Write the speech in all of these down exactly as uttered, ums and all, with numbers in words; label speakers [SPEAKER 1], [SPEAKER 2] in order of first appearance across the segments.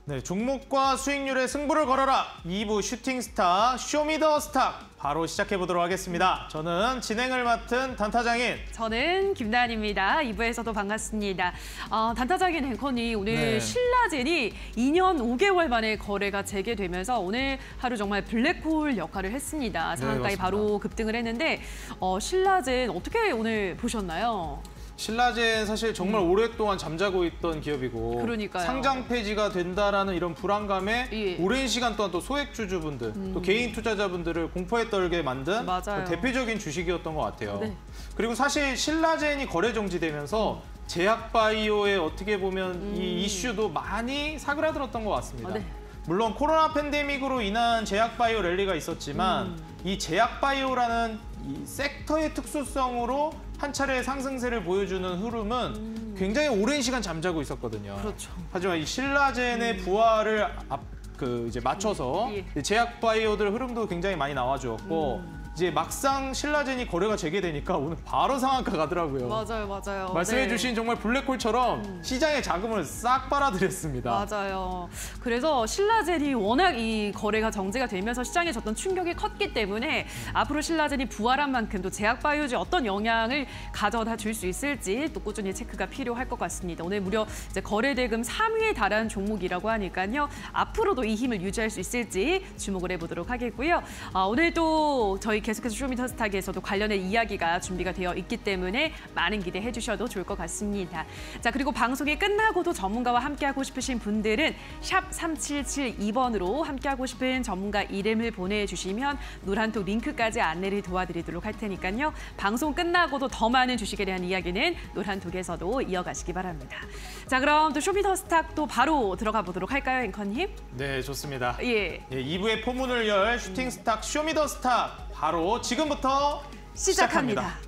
[SPEAKER 1] 네, 종목과 수익률의 승부를 걸어라. 이 부 슈팅스타 쇼미더스타 바로 시작해보도록 하겠습니다. 저는 진행을 맡은 단타장인.
[SPEAKER 2] 저는 김나연입니다. 이 부에서도 반갑습니다. 어, 단타장인 앵커님, 오늘
[SPEAKER 1] 네.
[SPEAKER 2] 신라젠이 이 년 오 개월 만에 거래가 재개되면서 오늘 하루 정말 블랙홀 역할을 했습니다. 상한가에
[SPEAKER 1] 네,
[SPEAKER 2] 바로 급등을 했는데 어, 신라젠 어떻게 오늘 보셨나요?
[SPEAKER 1] 신라젠 사실 정말 음. 오랫동안 잠자고 있던 기업이고
[SPEAKER 2] 그러니까요.
[SPEAKER 1] 상장 폐지가 된다라는 이런 불안감에
[SPEAKER 2] 예.
[SPEAKER 1] 오랜 시간 동안 또 소액주주분들,
[SPEAKER 2] 음.
[SPEAKER 1] 또 개인 투자자분들을 공포에 떨게 만든
[SPEAKER 2] 맞아요.
[SPEAKER 1] 대표적인 주식이었던 것 같아요.
[SPEAKER 2] 네.
[SPEAKER 1] 그리고 사실 신라젠이 거래 정지되면서 음. 제약바이오에 어떻게 보면 음. 이 이슈도 많이 사그라들었던 것 같습니다. 아, 네. 물론 코로나 팬데믹으로 인한 제약바이오 랠리가 있었지만 음. 이 제약바이오라는 이 섹터의 특수성으로 한 차례 상승세를 보여주는 흐름은 음. 굉장히 오랜 시간 잠자고 있었거든요.
[SPEAKER 2] 그렇죠.
[SPEAKER 1] 하지만 이 신라젠의 음. 부활을 앞, 그 이제 맞춰서
[SPEAKER 2] 음. 예.
[SPEAKER 1] 제약바이오들 흐름도 굉장히 많이 나와주었고 음. 이제 막상 신라젠이 거래가 재개되니까 오늘 바로 상한가 가더라고요.
[SPEAKER 2] 맞아요, 맞아요.
[SPEAKER 1] 말씀해주신
[SPEAKER 2] 네.
[SPEAKER 1] 정말 블랙홀처럼
[SPEAKER 2] 음.
[SPEAKER 1] 시장의 자금을 싹 빨아들였습니다.
[SPEAKER 2] 맞아요. 그래서 신라젠이 워낙 이 거래가 정지가 되면서 시장에 졌던 충격이 컸기 때문에 음. 앞으로 신라젠이 부활한 만큼 또 제약바이오주에 어떤 영향을 가져다 줄 수 있을지 또 꾸준히 체크가 필요할 것 같습니다. 오늘 무려 이제 거래대금 삼 위에 달한 종목이라고 하니까요. 앞으로도 이 힘을 유지할 수 있을지 주목을 해보도록 하겠고요. 아, 오늘 또 저희 계속해서 쇼미더스탁에서도 관련된 이야기가 준비가 되어 있기 때문에 많은 기대해 주셔도 좋을 것 같습니다. 자, 그리고 방송이 끝나고도 전문가와 함께하고 싶으신 분들은 샵 삼칠칠이 번으로 함께하고 싶은 전문가 이름을 보내주시면 노란톡 링크까지 안내를 도와드리도록 할 테니까요. 방송 끝나고도 더 많은 주식에 대한 이야기는 노란톡에서도 이어가시기 바랍니다. 자, 그럼 또 쇼미더스탁 또 바로 들어가 보도록 할까요, 앵커님?
[SPEAKER 1] 네, 좋습니다.
[SPEAKER 2] 예.
[SPEAKER 1] 예, 이 부의 포문을 열 슈팅스탁 쇼미더스탁 바로 지금부터 시작합니다. 시작합니다.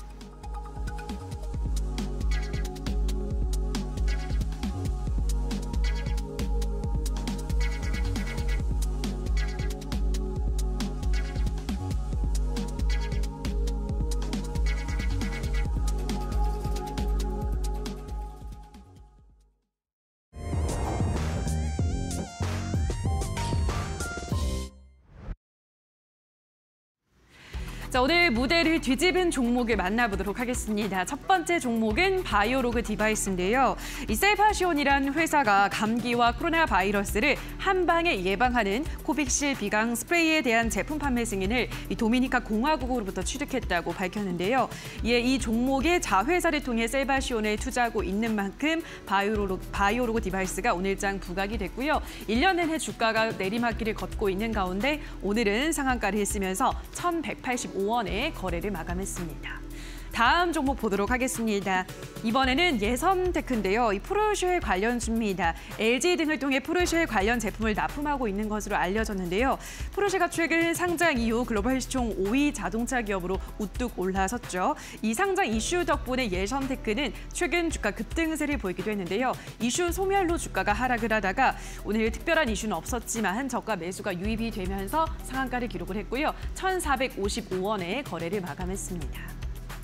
[SPEAKER 2] 자, 오늘 무대를 뒤집은 종목을 만나보도록 하겠습니다. 첫 번째 종목은 바이오로그 디바이스인데요. 이 셀파시온이란 회사가 감기와 코로나 바이러스를 한 방에 예방하는 코빅실 비강 스프레이에 대한 제품 판매 승인을 이 도미니카 공화국으로부터 취득했다고 밝혔는데요. 이에 이 종목의 자회사를 통해 셀파시온에 투자하고 있는 만큼 바이오로그, 바이오로그 디바이스가 오늘장 부각이 됐고요. 일 년 내내 주가가 내리막길을 걷고 있는 가운데 오늘은 상한가를 했으면서 천백팔십오 원에 거래를 마감했습니다. 다음 종목 보도록 하겠습니다. 이번에는 예선테크인데요. 이 포르쉐 관련주입니다. 엘지 등을 통해 포르쉐 관련 제품을 납품하고 있는 것으로 알려졌는데요. 포르쉐가 최근 상장 이후 글로벌 시총 오 위 자동차 기업으로 우뚝 올라섰죠. 이 상장 이슈 덕분에 예선테크는 최근 주가 급등세를 보이기도 했는데요. 이슈 소멸로 주가가 하락을 하다가 오늘 특별한 이슈는 없었지만 저가 매수가 유입이 되면서 상한가를 기록을 했고요. 천사백오십오 원에 거래를 마감했습니다.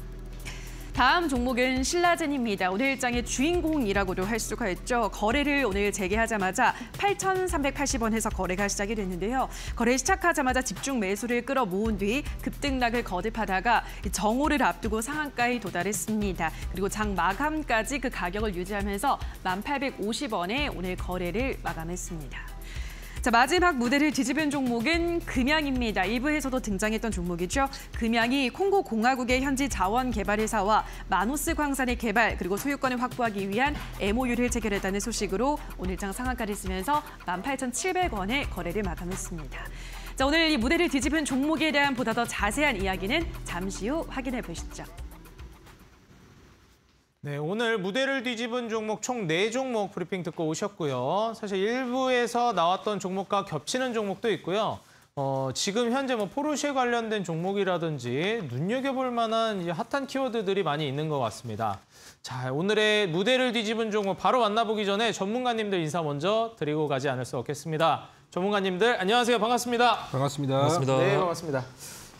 [SPEAKER 2] 다음 종목은 신라젠입니다. 오늘 일장의 주인공이라고도 할 수가 있죠. 거래를 오늘 재개하자마자 팔천삼백팔십 원에서 거래가 시작이 됐는데요. 거래 시작하자마자 집중 매수를 끌어모은 뒤 급등락을 거듭하다가 정오를 앞두고 상한가에 도달했습니다. 그리고 장 마감까지 그 가격을 유지하면서 만 팔백오십 원에 오늘 거래를 마감했습니다. 자, 마지막 무대를 뒤집은 종목은 금양입니다. 일부에서도 등장했던 종목이죠. 금양이 콩고 공화국의 현지 자원 개발 회사와 마노스 광산의 개발 그리고 소유권을 확보하기 위한 엠오유를 체결했다는 소식으로 오늘장 상한가를 쓰면서 만 팔천칠백 원에 거래를 마감했습니다. 자, 오늘 이 무대를 뒤집은 종목에 대한 보다 더 자세한 이야기는 잠시 후 확인해 보시죠.
[SPEAKER 1] 네, 오늘 무대를 뒤집은 종목 총 네 종목 브리핑 듣고 오셨고요. 사실 일부에서 나왔던 종목과 겹치는 종목도 있고요. 어, 지금 현재 뭐 포르쉐 관련된 종목이라든지 눈여겨볼 만한 핫한 키워드들이 많이 있는 것 같습니다. 자, 오늘의 무대를 뒤집은 종목 바로 만나보기 전에 전문가님들 인사 먼저 드리고 가지 않을 수 없겠습니다. 전문가님들 안녕하세요. 반갑습니다.
[SPEAKER 3] 반갑습니다.
[SPEAKER 4] 반갑습니다.
[SPEAKER 1] 네, 반갑습니다.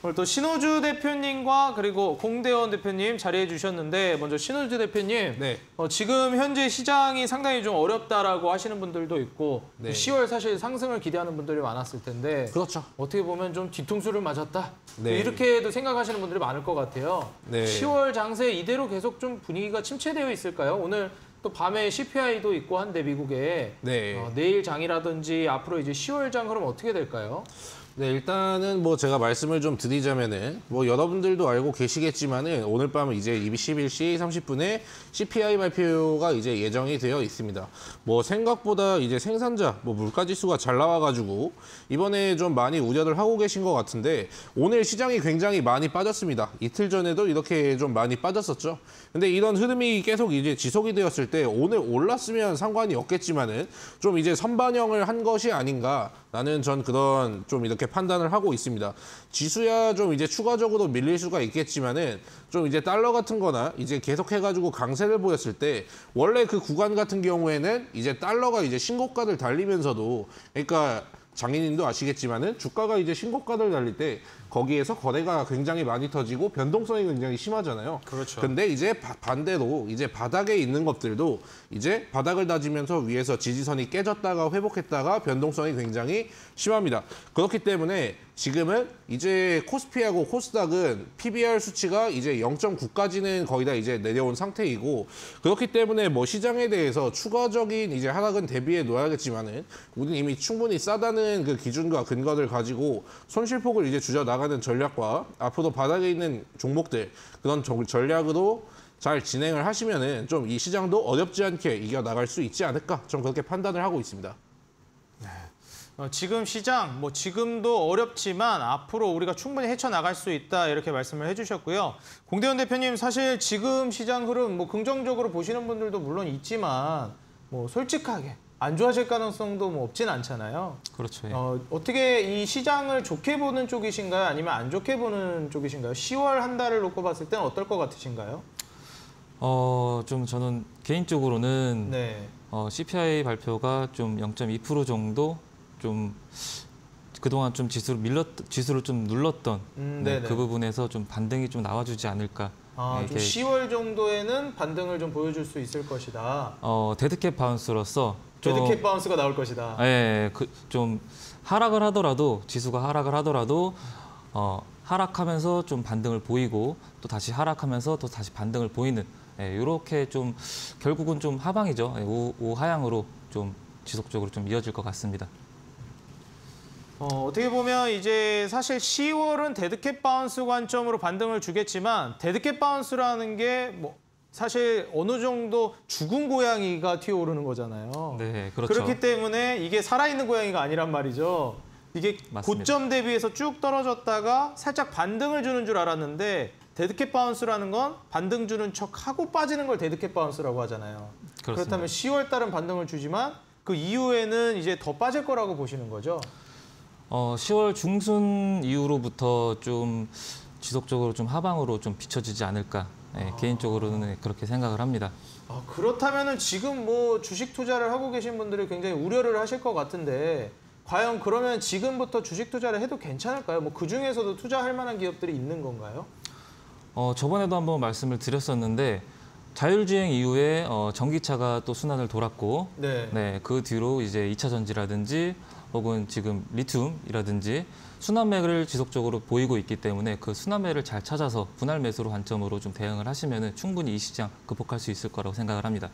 [SPEAKER 1] 오늘 또 신호주 대표님과 그리고 공대원 대표님 자리해 주셨는데 먼저 신호주 대표님,
[SPEAKER 3] 네.
[SPEAKER 1] 어, 지금 현재 시장이 상당히 좀 어렵다라고 하시는 분들도 있고
[SPEAKER 3] 네.
[SPEAKER 1] 시월 사실 상승을 기대하는 분들이 많았을 텐데
[SPEAKER 3] 그렇죠.
[SPEAKER 1] 어떻게 보면 좀 뒤통수를 맞았다
[SPEAKER 3] 네.
[SPEAKER 1] 이렇게도 생각하시는 분들이 많을 것 같아요.
[SPEAKER 3] 네.
[SPEAKER 1] 시월 장세 이대로 계속 좀 분위기가 침체되어 있을까요? 오늘 또 밤에 씨피아이도 있고 한데 미국에
[SPEAKER 3] 네.
[SPEAKER 1] 어, 내일 장이라든지 앞으로 이제 시월 장 그럼 어떻게 될까요?
[SPEAKER 3] 네, 일단은 뭐 제가 말씀을 좀 드리자면은 뭐 여러분들도 알고 계시겠지만은 오늘 밤은 이제 이십일 시 삼십 분에 씨피아이 발표가 이제 예정이 되어 있습니다. 뭐 생각보다 이제 생산자, 뭐 물가 지수가 잘 나와가지고 이번에 좀 많이 우려를 하고 계신 것 같은데 오늘 시장이 굉장히 많이 빠졌습니다. 이틀 전에도 이렇게 좀 많이 빠졌었죠. 근데 이런 흐름이 계속 이제 지속이 되었을 때 오늘 올랐으면 상관이 없겠지만은 좀 이제 선반영을 한 것이 아닌가. 나는 전 그런 좀 이렇게 판단을 하고 있습니다. 지수야 좀 이제 추가적으로 밀릴 수가 있겠지만은 좀 이제 달러 같은 거나 이제 계속 해가지고 강세를 보였을 때 원래 그 구간 같은 경우에는 이제 달러가 이제 신고가를 달리면서도 그러니까 장인님도 아시겠지만은 주가가 이제 신고가를 달릴 때 거기에서 거래가 굉장히 많이 터지고 변동성이 굉장히 심하잖아요.
[SPEAKER 1] 그렇죠.
[SPEAKER 3] 근데 이제 바, 반대로 이제 바닥에 있는 것들도 이제 바닥을 다지면서 위에서 지지선이 깨졌다가 회복했다가 변동성이 굉장히 심합니다. 그렇기 때문에 지금은 이제 코스피하고 코스닥은 피비알 수치가 이제 영 점 구까지는 거의 다 이제 내려온 상태이고 그렇기 때문에 뭐 시장에 대해서 추가적인 이제 하락은 대비해 놓아야겠지만은 우리는 이미 충분히 싸다는 그 기준과 근거를 가지고 손실폭을 이제 줄여 나가는 전략과 앞으로 바닥에 있는 종목들 그런 전략으로 잘 진행을 하시면은 좀 이 시장도 어렵지 않게 이겨 나갈 수 있지 않을까 좀 그렇게 판단을 하고 있습니다.
[SPEAKER 1] 어, 지금 시장, 뭐 지금도 어렵지만 앞으로 우리가 충분히 헤쳐나갈 수 있다 이렇게 말씀을 해주셨고요. 공대원 대표님 사실 지금 시장 흐름 뭐 긍정적으로 보시는 분들도 물론 있지만 뭐 솔직하게 안 좋아질 가능성도 뭐 없진 않잖아요.
[SPEAKER 4] 그렇죠. 예.
[SPEAKER 1] 어, 어떻게 이 시장을 좋게 보는 쪽이신가요? 아니면 안 좋게 보는 쪽이신가요? 시월 한 달을 놓고 봤을 때는 어떨 것 같으신가요?
[SPEAKER 4] 어, 좀 저는 개인적으로는
[SPEAKER 1] 네.
[SPEAKER 4] 어, 씨피아이 발표가 좀 영 점 이 퍼센트 정도 좀 그동안 좀 지수를 밀렸 지수를 좀 눌렀던
[SPEAKER 1] 음,
[SPEAKER 4] 네,
[SPEAKER 1] 네네.
[SPEAKER 4] 그 부분에서 좀 반등이 좀 나와주지 않을까.
[SPEAKER 1] 아,
[SPEAKER 4] 네,
[SPEAKER 1] 좀
[SPEAKER 4] 이렇게,
[SPEAKER 1] 시월 정도에는 반등을 좀 보여줄 수 있을 것이다.
[SPEAKER 4] 어, 데드캣 바운스로서 좀
[SPEAKER 1] 데드캣 바운스가 나올 것이다.
[SPEAKER 4] 예, 그, 좀 하락을 하더라도 지수가 하락을 하더라도 어, 하락하면서 좀 반등을 보이고 또 다시 하락하면서 또 다시 반등을 보이는 예, 이렇게 좀 결국은 좀 하방이죠. 예, 우, 우하향으로 좀 지속적으로 좀 이어질 것 같습니다.
[SPEAKER 1] 어, 어떻게 보면 이제 사실 시월은 데드캣 바운스 관점으로 반등을 주겠지만 데드캣 바운스라는 게 뭐 사실 어느 정도 죽은 고양이가 튀어오르는 거잖아요.
[SPEAKER 4] 네, 그렇죠.
[SPEAKER 1] 그렇기 때문에 이게 살아있는 고양이가 아니란 말이죠. 이게
[SPEAKER 4] 맞습니다.
[SPEAKER 1] 고점 대비해서 쭉 떨어졌다가 살짝 반등을 주는 줄 알았는데 데드캣 바운스라는 건 반등 주는 척하고 빠지는 걸 데드캣 바운스라고 하잖아요.
[SPEAKER 4] 그렇습니다.
[SPEAKER 1] 그렇다면 시월 달은 반등을 주지만 그 이후에는 이제 더 빠질 거라고 보시는 거죠?
[SPEAKER 4] 어, 시월 중순 이후로부터 좀 지속적으로 좀 하방으로 좀 비춰지지 않을까. 예,
[SPEAKER 1] 아.
[SPEAKER 4] 개인적으로는 그렇게 생각을 합니다.
[SPEAKER 1] 아, 그렇다면은 지금 뭐 주식 투자를 하고 계신 분들이 굉장히 우려를 하실 것 같은데 과연 그러면 지금부터 주식 투자를 해도 괜찮을까요? 뭐 그 중에서도 투자할 만한 기업들이 있는 건가요?
[SPEAKER 4] 어, 저번에도 한번 말씀을 드렸었는데 자율주행 이후에 어, 전기차가 또 순환을 돌았고
[SPEAKER 1] 네.
[SPEAKER 4] 네, 그 뒤로 이제 이차 전지라든지 혹은 지금 리튬이라든지 순환매를 지속적으로 보이고 있기 때문에 그 순환매를 잘 찾아서 분할 매수로 관점으로 좀 대응을 하시면 충분히 이 시장 극복할 수 있을 거라고 생각을 합니다.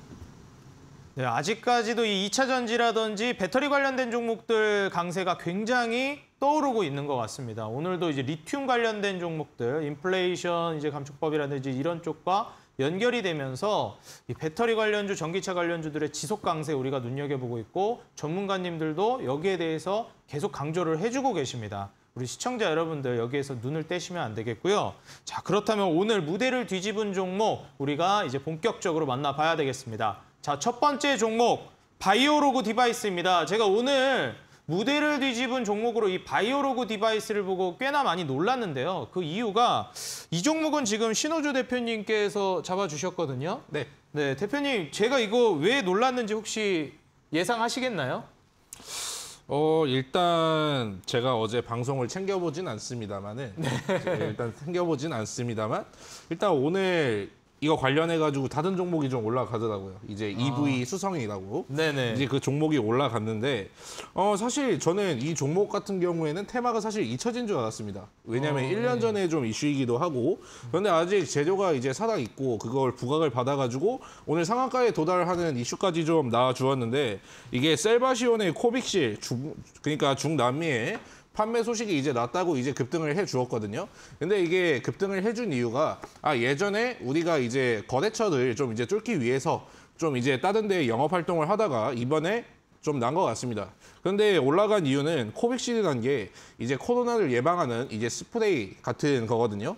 [SPEAKER 1] 네, 아직까지도 이 이차 전지라든지 배터리 관련된 종목들 강세가 굉장히 떠오르고 있는 것 같습니다. 오늘도 이제 리튬 관련된 종목들, 인플레이션 이제 감축법이라든지 이런 쪽과 연결이 되면서 이 배터리 관련주, 전기차 관련주들의 지속 강세 우리가 눈여겨보고 있고 전문가님들도 여기에 대해서 계속 강조를 해주고 계십니다. 우리 시청자 여러분들 여기에서 눈을 떼시면 안 되겠고요. 자, 그렇다면 오늘 무대를 뒤집은 종목 우리가 이제 본격적으로 만나봐야 되겠습니다. 자, 첫 번째 종목 바이오로그 디바이스입니다. 제가 오늘 무대를 뒤집은 종목으로 이 바이오로그 디바이스를 보고 꽤나 많이 놀랐는데요. 그 이유가 이 종목은 지금 신호주 대표님께서 잡아주셨거든요.
[SPEAKER 3] 네.
[SPEAKER 1] 네, 대표님 제가 이거 왜 놀랐는지 혹시 예상하시겠나요?
[SPEAKER 3] 어 일단 제가 어제 방송을 챙겨보진 않습니다만은 네. 일단 챙겨보진 않습니다만 일단 오늘 이거 관련해가지고 다른 종목이 좀 올라가더라고요. 이제 아. 이브이 수성이라고. 네네. 이제 그 종목이 올라갔는데, 어, 사실 저는 이 종목 같은 경우에는 테마가 사실 잊혀진 줄 알았습니다. 왜냐면 어, 일 년 전에 좀 이슈이기도 하고, 그런데 아직 재료가 이제 살아있고, 그걸 부각을 받아가지고, 오늘 상한가에 도달하는 이슈까지 좀 나와주었는데, 이게 셀바시온의 코빅실, 중, 그러니까 중남미의 판매 소식이 이제 났다고 이제 급등을 해 주었거든요. 근데 이게 급등을 해준 이유가 아 예전에 우리가 이제 거래처를 좀 이제 뚫기 위해서 좀 이제 다른 데 영업 활동을 하다가 이번에 좀 난 것 같습니다. 그런데 올라간 이유는 코빅실이라는 게 이제 코로나를 예방하는 이제 스프레이 같은 거거든요.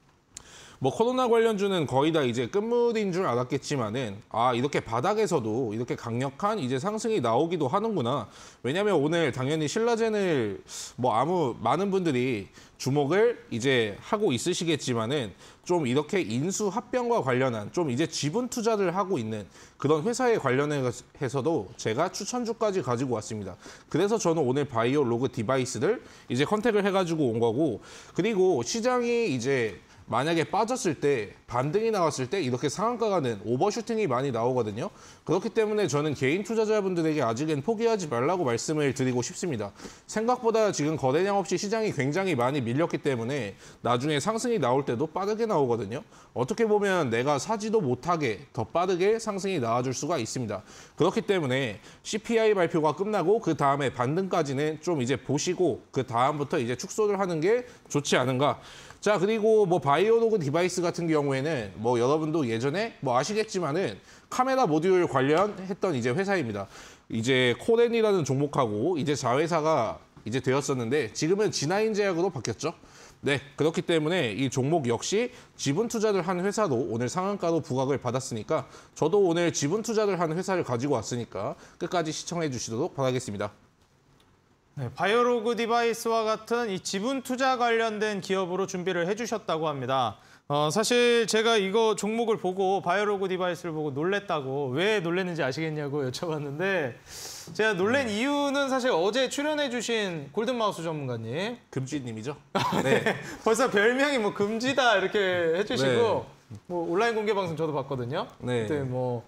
[SPEAKER 3] 뭐 코로나 관련주는 거의 다 이제 끝물인 줄 알았겠지만은 아 이렇게 바닥에서도 이렇게 강력한 이제 상승이 나오기도 하는구나. 왜냐면 오늘 당연히 신라젠을 뭐 아무 많은 분들이 주목을 이제 하고 있으시겠지만은 좀 이렇게 인수 합병과 관련한 좀 이제 지분 투자를 하고 있는 그런 회사에 관련해서도 제가 추천주까지 가지고 왔습니다. 그래서 저는 오늘 바이오 로그 디바이스를 이제 컨택을 해가지고 온 거고 그리고 시장이 이제 만약에 빠졌을 때 반등이 나왔을 때 이렇게 상한가 가는 오버슈팅이 많이 나오거든요. 그렇기 때문에 저는 개인 투자자분들에게 아직은 포기하지 말라고 말씀을 드리고 싶습니다. 생각보다 지금 거래량 없이 시장이 굉장히 많이 밀렸기 때문에 나중에 상승이 나올 때도 빠르게 나오거든요. 어떻게 보면 내가 사지도 못하게 더 빠르게 상승이 나와줄 수가 있습니다. 그렇기 때문에 씨피아이 발표가 끝나고 그 다음에 반등까지는 좀 이제 보시고 그 다음부터 이제 축소를 하는 게 좋지 않은가. 자 그리고 뭐 바이오로그 디바이스 같은 경우에는 뭐 여러분도 예전에 뭐 아시겠지만은 카메라 모듈 관련했던 이제 회사입니다. 이제 코렌이라는 종목하고 이제 자회사가 이제 되었었는데 지금은 지나인 제약으로 바뀌었죠. 네 그렇기 때문에 이 종목 역시 지분 투자를 한 회사로 오늘 상한가로 부각을 받았으니까 저도 오늘 지분 투자를 한 회사를 가지고 왔으니까 끝까지 시청해 주시도록 바라겠습니다.
[SPEAKER 1] 네, 바이오로그 디바이스와 같은 이 지분 투자 관련된 기업으로 준비를 해주셨다고 합니다. 어, 사실 제가 이거 종목을 보고 바이오로그 디바이스를 보고 놀랬다고 왜 놀랬는지 아시겠냐고 여쭤봤는데 제가 놀란 음. 이유는 사실 어제 출연해주신 골든마우스 전문가님.
[SPEAKER 3] 금지님이죠?
[SPEAKER 1] 네. 벌써 별명이 뭐 금지다 이렇게 해주시고 네. 뭐 온라인 공개 방송 저도 봤거든요. 네. 그때 뭐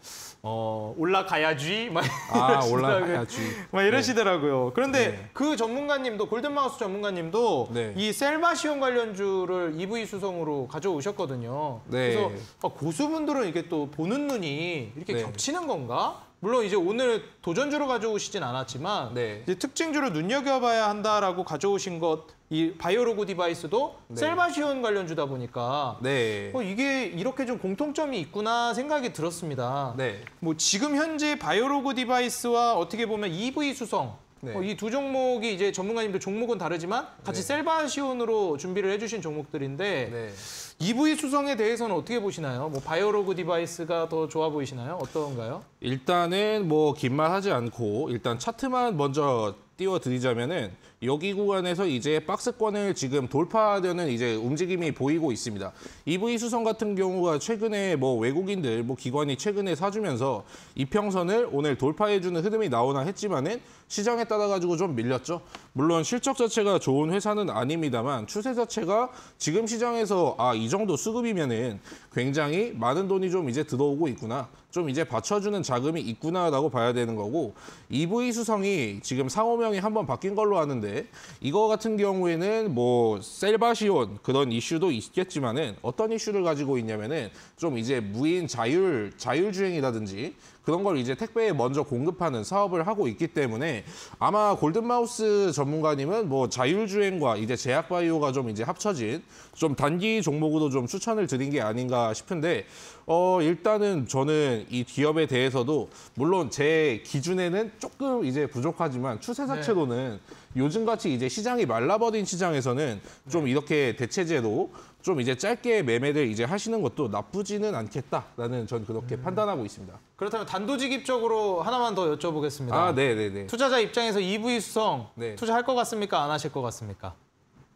[SPEAKER 1] 어, 올라가야지 막
[SPEAKER 3] 아, 올라가야지.
[SPEAKER 1] 막 이러시더라고요. 네. 그런데 네. 그 전문가님도 골든마우스 전문가님도 네. 이 셀바시온 관련주를 이브이 수성으로 가져오셨거든요. 네. 그래서 아, 고수분들은 이게 또 보는 눈이 이렇게 네. 겹치는 건가? 물론 이제 오늘 도전주로 가져오시진 않았지만 네. 이제 특징주를 눈여겨봐야 한다라고 가져오신 것, 이 바이오로그 디바이스도 네. 셀바시온 관련주다 보니까 네. 어, 이게 이렇게 좀 공통점이 있구나 생각이 들었습니다. 네. 뭐 지금 현재 바이오로그 디바이스와 어떻게 보면 이브이 수성 네. 어, 이 두 종목이 이제 전문가님들 종목은 다르지만 같이 네. 셀바시온으로 준비를 해주신 종목들인데 네. 이브이 수성에 대해서는 어떻게 보시나요? 뭐 바이오로그 디바이스가 더 좋아 보이시나요? 어떤가요?
[SPEAKER 3] 일단은 뭐 긴 말 하지 않고 일단 차트만 먼저 띄워드리자면은 여기 구간에서 이제 박스권을 지금 돌파하려는 이제 움직임이 보이고 있습니다. 이브이 수성 같은 경우가 최근에 뭐 외국인들 뭐 기관이 최근에 사주면서 이평선을 오늘 돌파해주는 흐름이 나오나 했지만은 시장에 따라 가지고 좀 밀렸죠. 물론 실적 자체가 좋은 회사는 아닙니다만 추세 자체가 지금 시장에서 아, 이 정도 수급이면은 굉장히 많은 돈이 좀 이제 들어오고 있구나. 좀 이제 받쳐주는 자금이 있구나라고 봐야 되는 거고 이브이 수성이 지금 상호 명이 한번 바뀐 걸로 아는데 이거 같은 경우에는 뭐 셀바시온 그런 이슈도 있겠지만은 어떤 이슈를 가지고 있냐면은 좀 이제 무인 자율 자율주행이라든지 그런 걸 이제 택배에 먼저 공급하는 사업을 하고 있기 때문에 아마 골든마우스 전문가님은 뭐 자율주행과 이제 제약바이오가 좀 이제 합쳐진 좀 단기 종목으로 좀 추천을 드린 게 아닌가 싶은데 어 일단은 저는 이 기업에 대해서도 물론 제 기준에는 조금 이제 부족하지만 추세 자체로는 네. 요즘같이 이제 시장이 말라버린 시장에서는 좀 네. 이렇게 대체제로 좀 이제 짧게 매매를 이제 하시는 것도 나쁘지는 않겠다라는 전 그렇게 음. 판단하고 있습니다.
[SPEAKER 1] 그렇다면 단도직입적으로 하나만 더 여쭤보겠습니다.
[SPEAKER 3] 아, 네네네.
[SPEAKER 1] 투자자 입장에서 이브이 수성
[SPEAKER 3] 네.
[SPEAKER 1] 투자할 것 같습니까? 안 하실 것 같습니까?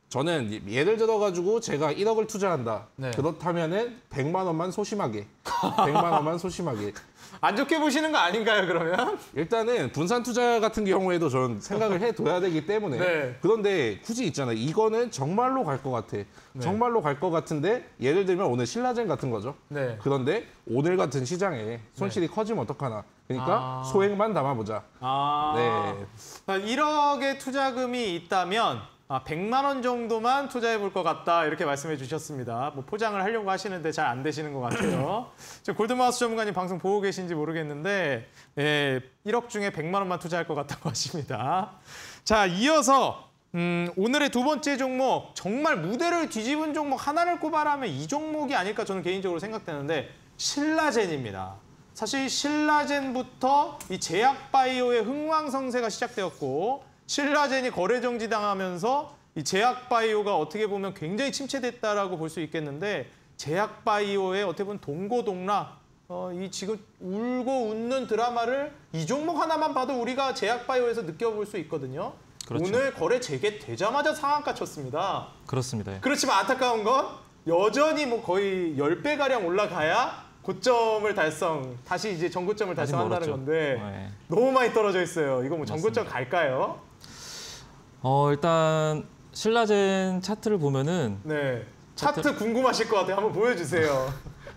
[SPEAKER 3] 저는 예를 들어가지고 제가 일억을 투자한다.
[SPEAKER 1] 네.
[SPEAKER 3] 그렇다면은 백만 원만 소심하게. 백만 원만 소심하게.
[SPEAKER 1] 안 좋게 보시는 거 아닌가요, 그러면?
[SPEAKER 3] 일단은 분산 투자 같은 경우에도 저는 생각을 해둬야 되기 때문에.
[SPEAKER 1] 네.
[SPEAKER 3] 그런데 굳이 있잖아요. 이거는 정말로 갈 것 같아.
[SPEAKER 1] 네.
[SPEAKER 3] 정말로 갈 것 같은데 예를 들면 오늘 신라젠 같은 거죠.
[SPEAKER 1] 네.
[SPEAKER 3] 그런데 오늘 같은 시장에 손실이 커지면 어떡하나. 그러니까
[SPEAKER 1] 아.
[SPEAKER 3] 소액만 담아보자.
[SPEAKER 1] 아,
[SPEAKER 3] 네.
[SPEAKER 1] 일억의 투자금이 있다면 아, 백만 원 정도만 투자해 볼 것 같다 이렇게 말씀해 주셨습니다. 뭐 포장을 하려고 하시는데 잘 안 되시는 것 같아요. 지금 골드마우스 전문가님 방송 보고 계신지 모르겠는데 예, 일억 중에 백만 원만 투자할 것 같다고 하십니다. 자, 이어서 음, 오늘의 두 번째 종목, 정말 무대를 뒤집은 종목 하나를 꼽아라면 이 종목이 아닐까 저는 개인적으로 생각되는데 신라젠입니다. 사실 신라젠부터 이 제약바이오의 흥왕성쇠가 시작되었고 신라젠이 거래 정지당하면서 이 제약바이오가 어떻게 보면 굉장히 침체됐다라고 볼 수 있겠는데 제약바이오의 어떻게 보면 동고동락, 어, 이 지금 울고 웃는 드라마를 이 종목 하나만 봐도 우리가 제약바이오에서 느껴볼 수 있거든요.
[SPEAKER 4] 그렇죠.
[SPEAKER 1] 오늘 거래 재개되자마자 상한가 쳤습니다.
[SPEAKER 4] 그렇습니다. 예.
[SPEAKER 1] 그렇지만 안타까운 건 여전히 뭐 거의 십 배가량 올라가야 고점을 달성, 다시 이제 전고점을
[SPEAKER 4] 아직
[SPEAKER 1] 달성한다는
[SPEAKER 4] 멀었죠.
[SPEAKER 1] 건데
[SPEAKER 4] 네.
[SPEAKER 1] 너무 많이 떨어져 있어요. 이거 뭐 전고점 갈까요?
[SPEAKER 4] 어, 일단 신라젠 차트를 보면은
[SPEAKER 1] 네. 차트 궁금하실 것 같아요. 한번 보여주세요.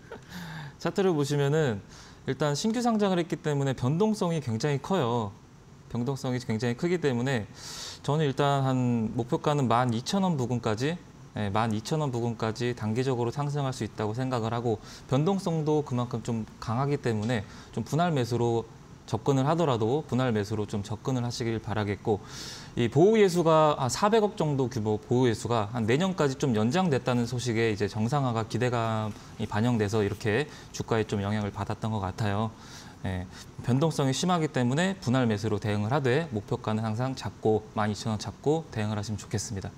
[SPEAKER 4] 차트를 보시면은 일단 신규 상장을 했기 때문에 변동성이 굉장히 커요. 변동성이 굉장히 크기 때문에 저는 일단 한 목표가는 만 이천 원 부근까지 네, 만 이천 원 부근까지 단기적으로 상승할 수 있다고 생각을 하고 변동성도 그만큼 좀 강하기 때문에 좀 분할 매수로 접근을 하더라도 분할 매수로 좀 접근을 하시길 바라겠고 이 보유 예수가 한 사백억 정도 규모 보유 예수가 한 내년까지 좀 연장됐다는 소식에 이제 정상화가 기대감이 반영돼서 이렇게 주가에 좀 영향을 받았던 것 같아요. 예, 변동성이 심하기 때문에 분할 매수로 대응을 하되 목표가는 항상 잡고 만 이천 원 잡고 대응을 하시면 좋겠습니다.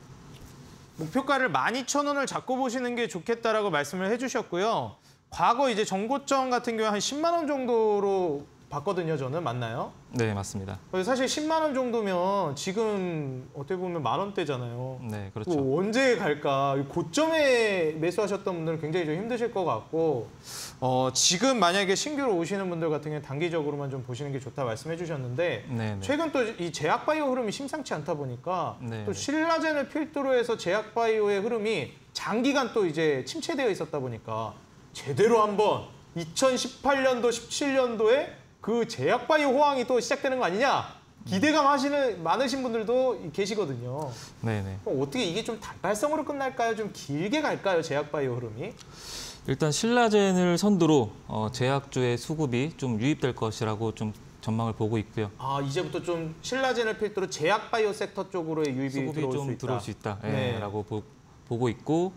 [SPEAKER 1] 목표가를 만 이천 원을 잡고 보시는 게 좋겠다라고 말씀을 해주셨고요. 과거 이제 전고점 같은 경우에 한 십만 원 정도로 봤거든요, 저는. 맞나요?
[SPEAKER 4] 네, 맞습니다.
[SPEAKER 1] 사실 십만 원 정도면 지금 어떻게 보면 만 원대잖아요.
[SPEAKER 4] 네, 그렇죠.
[SPEAKER 1] 뭐 언제 갈까? 고점에 매수하셨던 분들은 굉장히 좀 힘드실 것 같고 어, 지금 만약에 신규로 오시는 분들 같은 경우는 단기적으로만 좀 보시는 게 좋다 말씀해 주셨는데
[SPEAKER 4] 네, 네.
[SPEAKER 1] 최근 또 이 제약바이오 흐름이 심상치 않다 보니까
[SPEAKER 4] 네,
[SPEAKER 1] 또
[SPEAKER 4] 네.
[SPEAKER 1] 신라젠을 필두로 해서 제약바이오의 흐름이 장기간 또 이제 침체되어 있었다 보니까 제대로 한번 이천십팔 년도, 십칠 년도에 그 제약바이오 호황이 또 시작되는 거 아니냐? 기대감 하시는 많으신 분들도 계시거든요.
[SPEAKER 4] 네네.
[SPEAKER 1] 그럼 어떻게 이게 좀 단발성으로 끝날까요? 좀 길게 갈까요? 제약바이오 흐름이?
[SPEAKER 4] 일단 신라젠을 선두로 어, 제약주의 수급이 좀 유입될 것이라고 좀 전망을 보고 있고요.
[SPEAKER 1] 아, 이제부터 좀 신라젠을 필두로 제약바이오 섹터 쪽으로의 유입이
[SPEAKER 4] 수급이
[SPEAKER 1] 들어올 수
[SPEAKER 4] 좀
[SPEAKER 1] 있다.
[SPEAKER 4] 들어올 수 있다. 예,
[SPEAKER 1] 네.
[SPEAKER 4] 라고 보, 보고 있고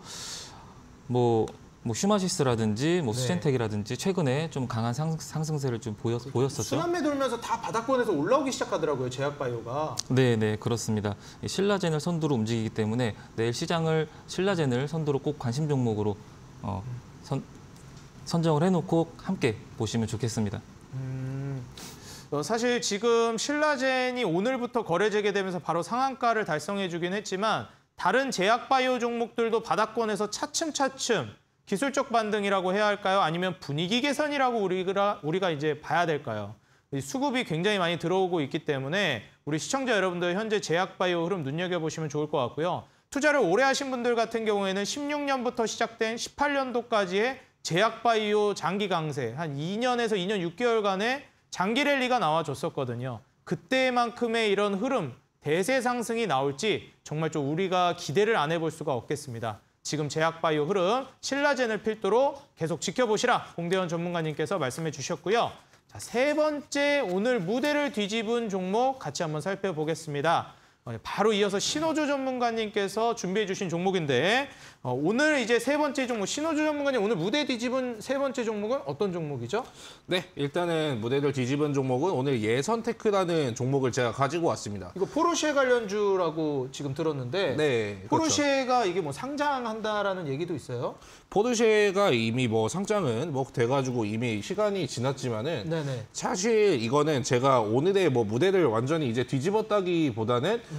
[SPEAKER 4] 뭐, 뭐 슈마시스라든지 뭐
[SPEAKER 1] 네.
[SPEAKER 4] 수젠텍이라든지 최근에 좀 강한 상, 상승세를 좀 보였, 보였었죠.
[SPEAKER 1] 순환매 돌면서 다 바닥권에서 올라오기 시작하더라고요. 제약바이오가.
[SPEAKER 4] 네, 네, 그렇습니다. 이 신라젠을 선두로 움직이기 때문에 내일 시장을 신라젠을 선두로 꼭 관심 종목으로 어, 선, 선정을 해놓고 함께 보시면 좋겠습니다.
[SPEAKER 1] 음, 어, 사실 지금 신라젠이 오늘부터 거래 재개되면서 바로 상한가를 달성해주긴 했지만 다른 제약바이오 종목들도 바닥권에서 차츰차츰 기술적 반등이라고 해야 할까요? 아니면 분위기 개선이라고 우리가, 우리가 이제 봐야 될까요? 이 수급이 굉장히 많이 들어오고 있기 때문에 우리 시청자 여러분들 현재 제약바이오 흐름 눈여겨보시면 좋을 것 같고요. 투자를 오래 하신 분들 같은 경우에는 십육 년부터 시작된 십팔 년도까지의 제약바이오 장기 강세, 한 이 년에서 이 년 육 개월간의 장기 랠리가 나와줬었거든요. 그때만큼의 이런 흐름, 대세 상승이 나올지 정말 좀 우리가 기대를 안 해볼 수가 없겠습니다. 지금 제약바이오 흐름, 신라젠을 필두로 계속 지켜보시라 공대원 전문가님께서 말씀해 주셨고요. 자, 세 번째 오늘 무대를 뒤집은 종목 같이 한번 살펴보겠습니다. 어, 바로 이어서 신호주 전문가님께서 준비해 주신 종목인데 어, 오늘 이제 세 번째 종목, 신호주 전문가님 오늘 무대 뒤집은 세 번째 종목은 어떤 종목이죠?
[SPEAKER 3] 네, 일단은 무대를 뒤집은 종목은 오늘 예선테크라는 종목을 제가 가지고 왔습니다.
[SPEAKER 1] 이거 포르쉐 관련주라고 지금 들었는데
[SPEAKER 3] 네, 그렇죠.
[SPEAKER 1] 포르쉐가 이게 뭐 상장한다라는 얘기도 있어요?
[SPEAKER 3] 포르쉐가 이미 뭐 상장은 뭐 돼가지고 이미 시간이 지났지만은
[SPEAKER 1] 네네.
[SPEAKER 3] 사실 이거는 제가 오늘의 뭐 무대를 완전히 이제 뒤집었다기보다는
[SPEAKER 1] 음.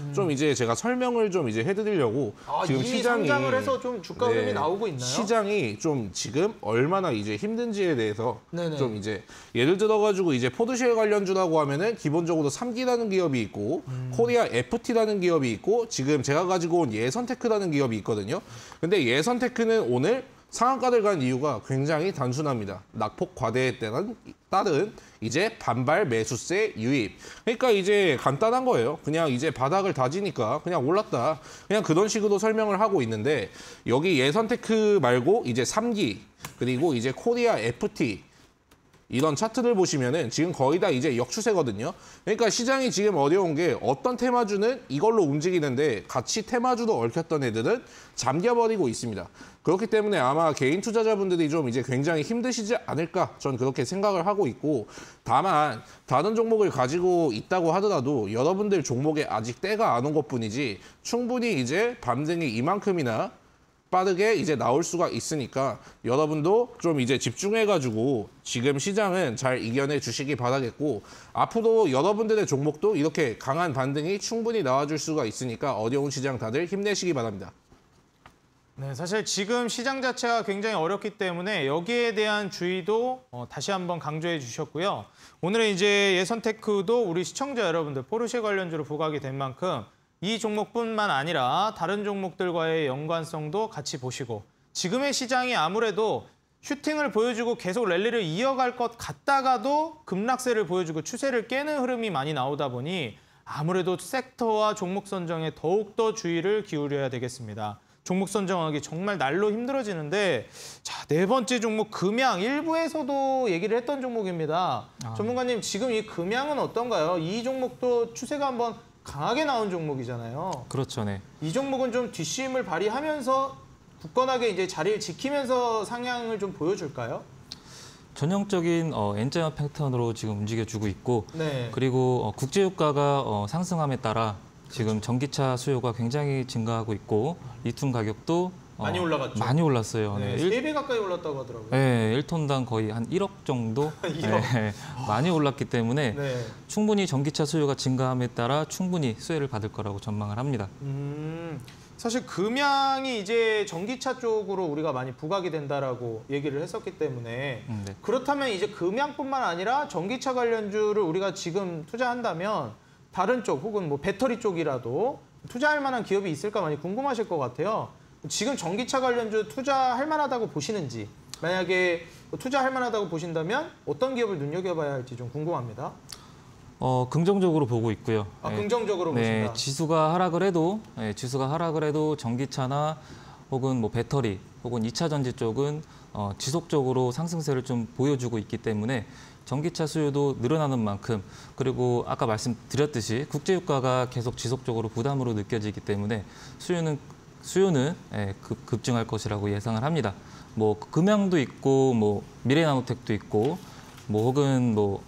[SPEAKER 3] 음. 좀 이제 제가 설명을 좀 이제 해드리려고
[SPEAKER 1] 아,
[SPEAKER 3] 지금
[SPEAKER 1] 이미
[SPEAKER 3] 시장이
[SPEAKER 1] 상장을 해서 좀 주가 흐름이
[SPEAKER 3] 네,
[SPEAKER 1] 나오고 있나요?
[SPEAKER 3] 시장이 좀 지금 얼마나 이제 힘든지에 대해서
[SPEAKER 1] 네네.
[SPEAKER 3] 좀 이제 예를 들어가지고 이제 포드쉐어 관련주라고 하면은 기본적으로 삼기라는 기업이 있고 음. 코리아 에프티라는 기업이 있고 지금 제가 가지고 온 예선테크라는 기업이 있거든요. 근데 예선테크는 오늘 상한가를 간 이유가 굉장히 단순합니다. 낙폭 과대에 따른, 따른 이제 반발 매수세 유입. 그러니까 이제 간단한 거예요. 그냥 이제 바닥을 다지니까 그냥 올랐다. 그냥 그런 식으로 설명을 하고 있는데 여기 예선테크 말고 이제 삼기 그리고 이제 코리아 에프티 이런 차트를 보시면은 지금 거의 다 이제 역추세거든요. 그러니까 시장이 지금 어려운 게 어떤 테마주는 이걸로 움직이는데 같이 테마주도 얽혔던 애들은 잠겨버리고 있습니다. 그렇기 때문에 아마 개인 투자자분들이 좀 이제 굉장히 힘드시지 않을까 전 그렇게 생각을 하고 있고 다만 다른 종목을 가지고 있다고 하더라도 여러분들 종목에 아직 때가 안 온 것뿐이지 충분히 이제 반등이 이만큼이나 빠르게 이제 나올 수가 있으니까 여러분도 좀 이제 집중해가지고 지금 시장은 잘 이겨내 주시기 바라겠고 앞으로 여러분들의 종목도 이렇게 강한 반등이 충분히 나와줄 수가 있으니까 어려운 시장 다들 힘내시기 바랍니다.
[SPEAKER 1] 네, 사실 지금 시장 자체가 굉장히 어렵기 때문에 여기에 대한 주의도 어, 다시 한번 강조해 주셨고요. 오늘은 이제 예선테크도 우리 시청자 여러분들 포르쉐 관련주로 부각이 된 만큼 이 종목뿐만 아니라 다른 종목들과의 연관성도 같이 보시고 지금의 시장이 아무래도 슈팅을 보여주고 계속 랠리를 이어갈 것 같다가도 급락세를 보여주고 추세를 깨는 흐름이 많이 나오다 보니 아무래도 섹터와 종목 선정에 더욱더 주의를 기울여야 되겠습니다. 종목 선정하기 정말 날로 힘들어지는데 자, 네 번째 종목 금양 일부에서도 얘기를 했던 종목입니다. 아. 전문가님 지금 이 금양은 어떤가요? 이 종목도 추세가 한번 강하게 나온 종목이잖아요.
[SPEAKER 4] 그렇죠, 네.
[SPEAKER 1] 이 종목은 좀 뒷심을 발휘하면서 굳건하게 이제 자리를 지키면서 상향을 좀 보여줄까요?
[SPEAKER 4] 전형적인 어, N자 패턴으로 지금 움직여주고 있고
[SPEAKER 1] 네.
[SPEAKER 4] 그리고 어, 국제유가가 어, 상승함에 따라 지금 전기차 수요가 굉장히 증가하고 있고 리튬 가격도 어,
[SPEAKER 1] 많이 올라갔죠.
[SPEAKER 4] 많이 올랐어요.
[SPEAKER 1] 네,
[SPEAKER 4] 네.
[SPEAKER 1] 세 배 가까이 올랐다고 하더라고요.
[SPEAKER 4] 네, 일 톤당 거의 한 일억 정도
[SPEAKER 1] 일억.
[SPEAKER 4] 네, 많이 올랐기 때문에
[SPEAKER 1] 네.
[SPEAKER 4] 충분히 전기차 수요가 증가함에 따라 충분히 수혜를 받을 거라고 전망을 합니다.
[SPEAKER 1] 음, 사실 금양이 이제 전기차 쪽으로 우리가 많이 부각이 된다라고 얘기를 했었기 때문에
[SPEAKER 4] 음, 네.
[SPEAKER 1] 그렇다면 이제 금양뿐만 아니라 전기차 관련주를 우리가 지금 투자한다면 다른 쪽 혹은 뭐 배터리 쪽이라도 투자할 만한 기업이 있을까 많이 궁금하실 것 같아요. 지금 전기차 관련주 투자할 만하다고 보시는지 만약에 투자할 만하다고 보신다면 어떤 기업을 눈여겨봐야 할지 좀 궁금합니다.
[SPEAKER 4] 어, 긍정적으로 보고 있고요.
[SPEAKER 1] 아,
[SPEAKER 4] 네.
[SPEAKER 1] 긍정적으로
[SPEAKER 4] 네,
[SPEAKER 1] 보신다.
[SPEAKER 4] 지수가 하락을 해도 네, 지수가 하락을 해도 전기차나 혹은 뭐 배터리 혹은 이 차 전지 쪽은 어, 지속적으로 상승세를 좀 보여주고 있기 때문에 전기차 수요도 늘어나는 만큼 그리고 아까 말씀드렸듯이 국제유가가 계속 지속적으로 부담으로 느껴지기 때문에 수요는 수요는 예, 급, 급증할 것이라고 예상을 합니다. 뭐 금양도 있고 뭐 미래나노텍도 있고 뭐 혹은 뭐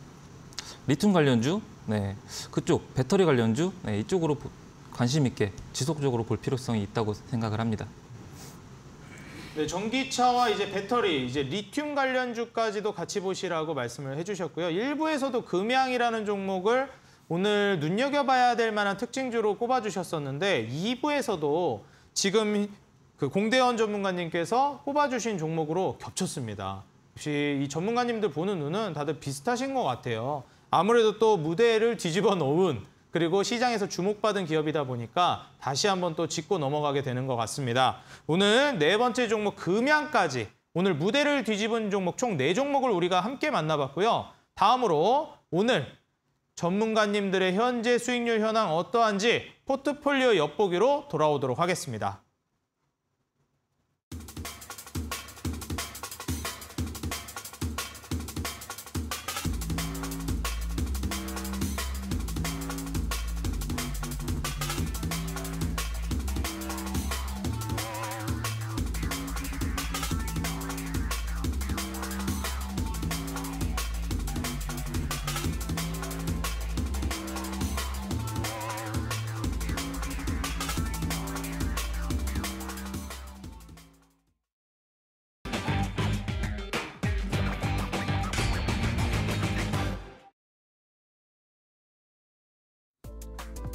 [SPEAKER 4] 리튬 관련주, 네 그쪽 배터리 관련주 네, 이쪽으로 관심 있게 지속적으로 볼 필요성이 있다고 생각을 합니다.
[SPEAKER 1] 네, 전기차와 이제 배터리, 이제 리튬 관련주까지도 같이 보시라고 말씀을 해주셨고요. 일부에서도 금양이라는 종목을 오늘 눈여겨봐야 될 만한 특징주로 꼽아주셨었는데 이 부에서도 지금 그 공대원 전문가님께서 꼽아주신 종목으로 겹쳤습니다. 혹시 이 전문가님들 보는 눈은 다들 비슷하신 것 같아요. 아무래도 또 무대를 뒤집어 놓은 그리고 시장에서 주목받은 기업이다 보니까 다시 한번 또 짚고 넘어가게 되는 것 같습니다. 오늘 네 번째 종목 금양까지 오늘 무대를 뒤집은 종목 총 네 종목을 우리가 함께 만나봤고요. 다음으로 오늘 전문가님들의 현재 수익률 현황 어떠한지 포트폴리오 엿보기로 돌아오도록 하겠습니다.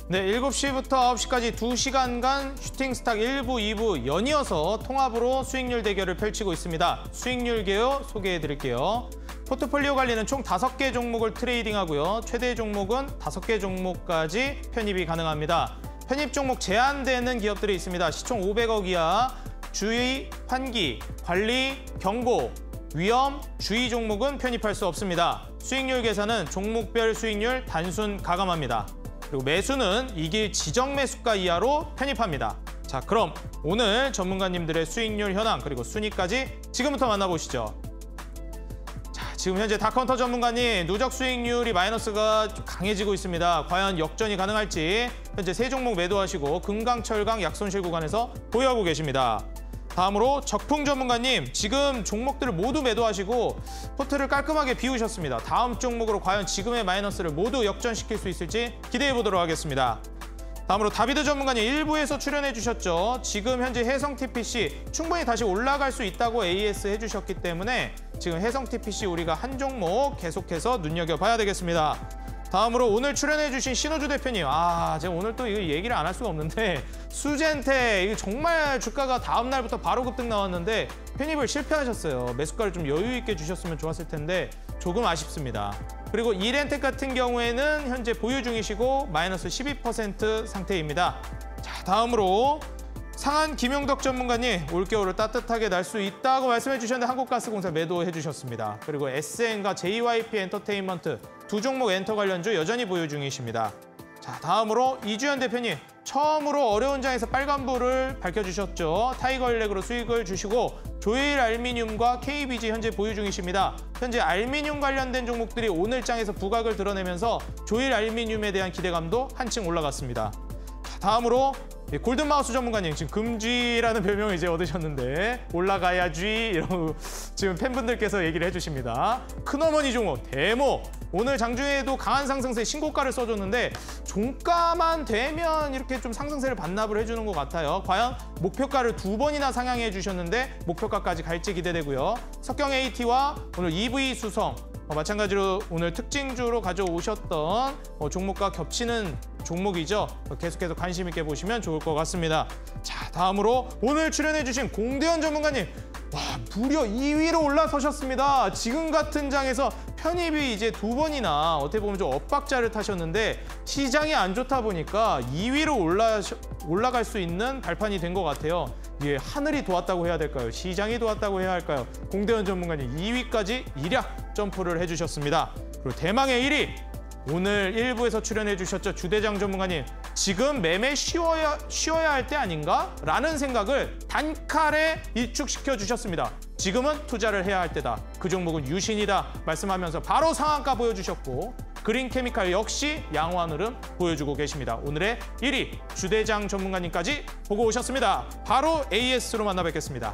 [SPEAKER 1] 네, 일곱 시부터 아홉 시까지 두 시간간 슈팅스탁 일 부, 이 부 연이어서 통합으로 수익률 대결을 펼치고 있습니다. 수익률 개요 소개해드릴게요. 포트폴리오 관리는 총 다섯 개 종목을 트레이딩하고요. 최대 종목은 다섯 개 종목까지 편입이 가능합니다. 편입 종목 제한되는 기업들이 있습니다. 시총 오백억 이하, 주의, 환기, 관리, 경고, 위험, 주의 종목은 편입할 수 없습니다. 수익률 계산은 종목별 수익률 단순 가감합니다. 그리고 매수는 이길 지정 매수가 이하로 편입합니다. 자, 그럼 오늘 전문가님들의 수익률 현황 그리고 순위까지 지금부터 만나보시죠. 자, 지금 현재 다카운터 전문가님 누적 수익률이 마이너스가 좀 강해지고 있습니다. 과연 역전이 가능할지 현재 세 종목 매도하시고 금강, 철강, 약손실 구간에서 보유하고 계십니다. 다음으로 적풍 전문가님, 지금 종목들을 모두 매도하시고 포트를 깔끔하게 비우셨습니다. 다음 종목으로 과연 지금의 마이너스를 모두 역전시킬 수 있을지 기대해 보도록 하겠습니다. 다음으로 다비드 전문가님 일 부에서 출연해 주셨죠. 지금 현재 해성티피씨 충분히 다시 올라갈 수 있다고 에이에스 해주셨기 때문에 지금 해성티피씨 우리가 한 종목 계속해서 눈여겨봐야 되겠습니다. 다음으로 오늘 출연해주신 신호주 대표님, 아 제가 오늘 또 이거 얘기를 안 할 수가 없는데 수젠테 이거 정말 주가가 다음 날부터 바로 급등 나왔는데 편입을 실패하셨어요. 매수가를 좀 여유 있게 주셨으면 좋았을 텐데 조금 아쉽습니다. 그리고 이렌텍 같은 경우에는 현재 보유 중이시고 마이너스 십이 퍼센트 상태입니다. 자, 다음으로 상한 김용덕 전문가님, 올겨울을 따뜻하게 날 수 있다고 말씀해 주셨는데 한국가스공사 매도해 주셨습니다. 그리고 에스엔과 제이와이피 엔터테인먼트 두 종목 엔터 관련주 여전히 보유 중이십니다. 자, 다음으로 이주연 대표님, 처음으로 어려운 장에서 빨간불을 밝혀주셨죠. 타이거일렉으로 수익을 주시고 조일 알미늄과 케이비지 현재 보유 중이십니다. 현재 알미늄 관련된 종목들이 오늘 장에서 부각을 드러내면서 조일 알미늄에 대한 기대감도 한층 올라갔습니다. 자, 다음으로 골든마우스 전문가님, 지금 금쥐라는 별명을 이제 얻으셨는데 올라가야지 이러고 지금 팬분들께서 얘기를 해주십니다. 큰어머니 종목 대모, 오늘 장중에도 강한 상승세 신고가를 써줬는데 종가만 되면 이렇게 좀 상승세를 반납을 해주는 것 같아요. 과연 목표가를 두 번이나 상향해 주셨는데 목표가까지 갈지 기대되고요. 석경 에이티와 오늘 이브이 수성, 어, 마찬가지로 오늘 특징주로 가져오셨던 어, 종목과 겹치는 종목이죠. 계속해서 관심 있게 보시면 좋을 것 같습니다. 자, 다음으로 오늘 출연해주신 공대현 전문가님, 와, 무려 이 위로 올라서셨습니다. 지금 같은 장에서 편입이 이제 두 번이나 어떻게 보면 좀 엇박자를 타셨는데 시장이 안 좋다 보니까 이 위로 올라, 올라갈 수 있는 발판이 된 것 같아요. 이게 하늘이 도왔다고 해야 될까요? 시장이 도왔다고 해야 할까요? 공대현 전문가님 이 위까지 일약 점프를 해주셨습니다. 그리고 대망의 일 위, 오늘 일부에서 출연해 주셨죠. 주대장 전문가님, 지금 매매 쉬어야, 쉬어야 할 때 아닌가? 라는 생각을 단칼에 일축시켜 주셨습니다. 지금은 투자를 해야 할 때다. 그 종목은 유신이다. 말씀하면서 바로 상한가 보여주셨고 그린케미칼 역시 양호한 흐름 보여주고 계십니다. 오늘의 일 위 주대장 전문가님까지 보고 오셨습니다. 바로 에이에스로 만나 뵙겠습니다.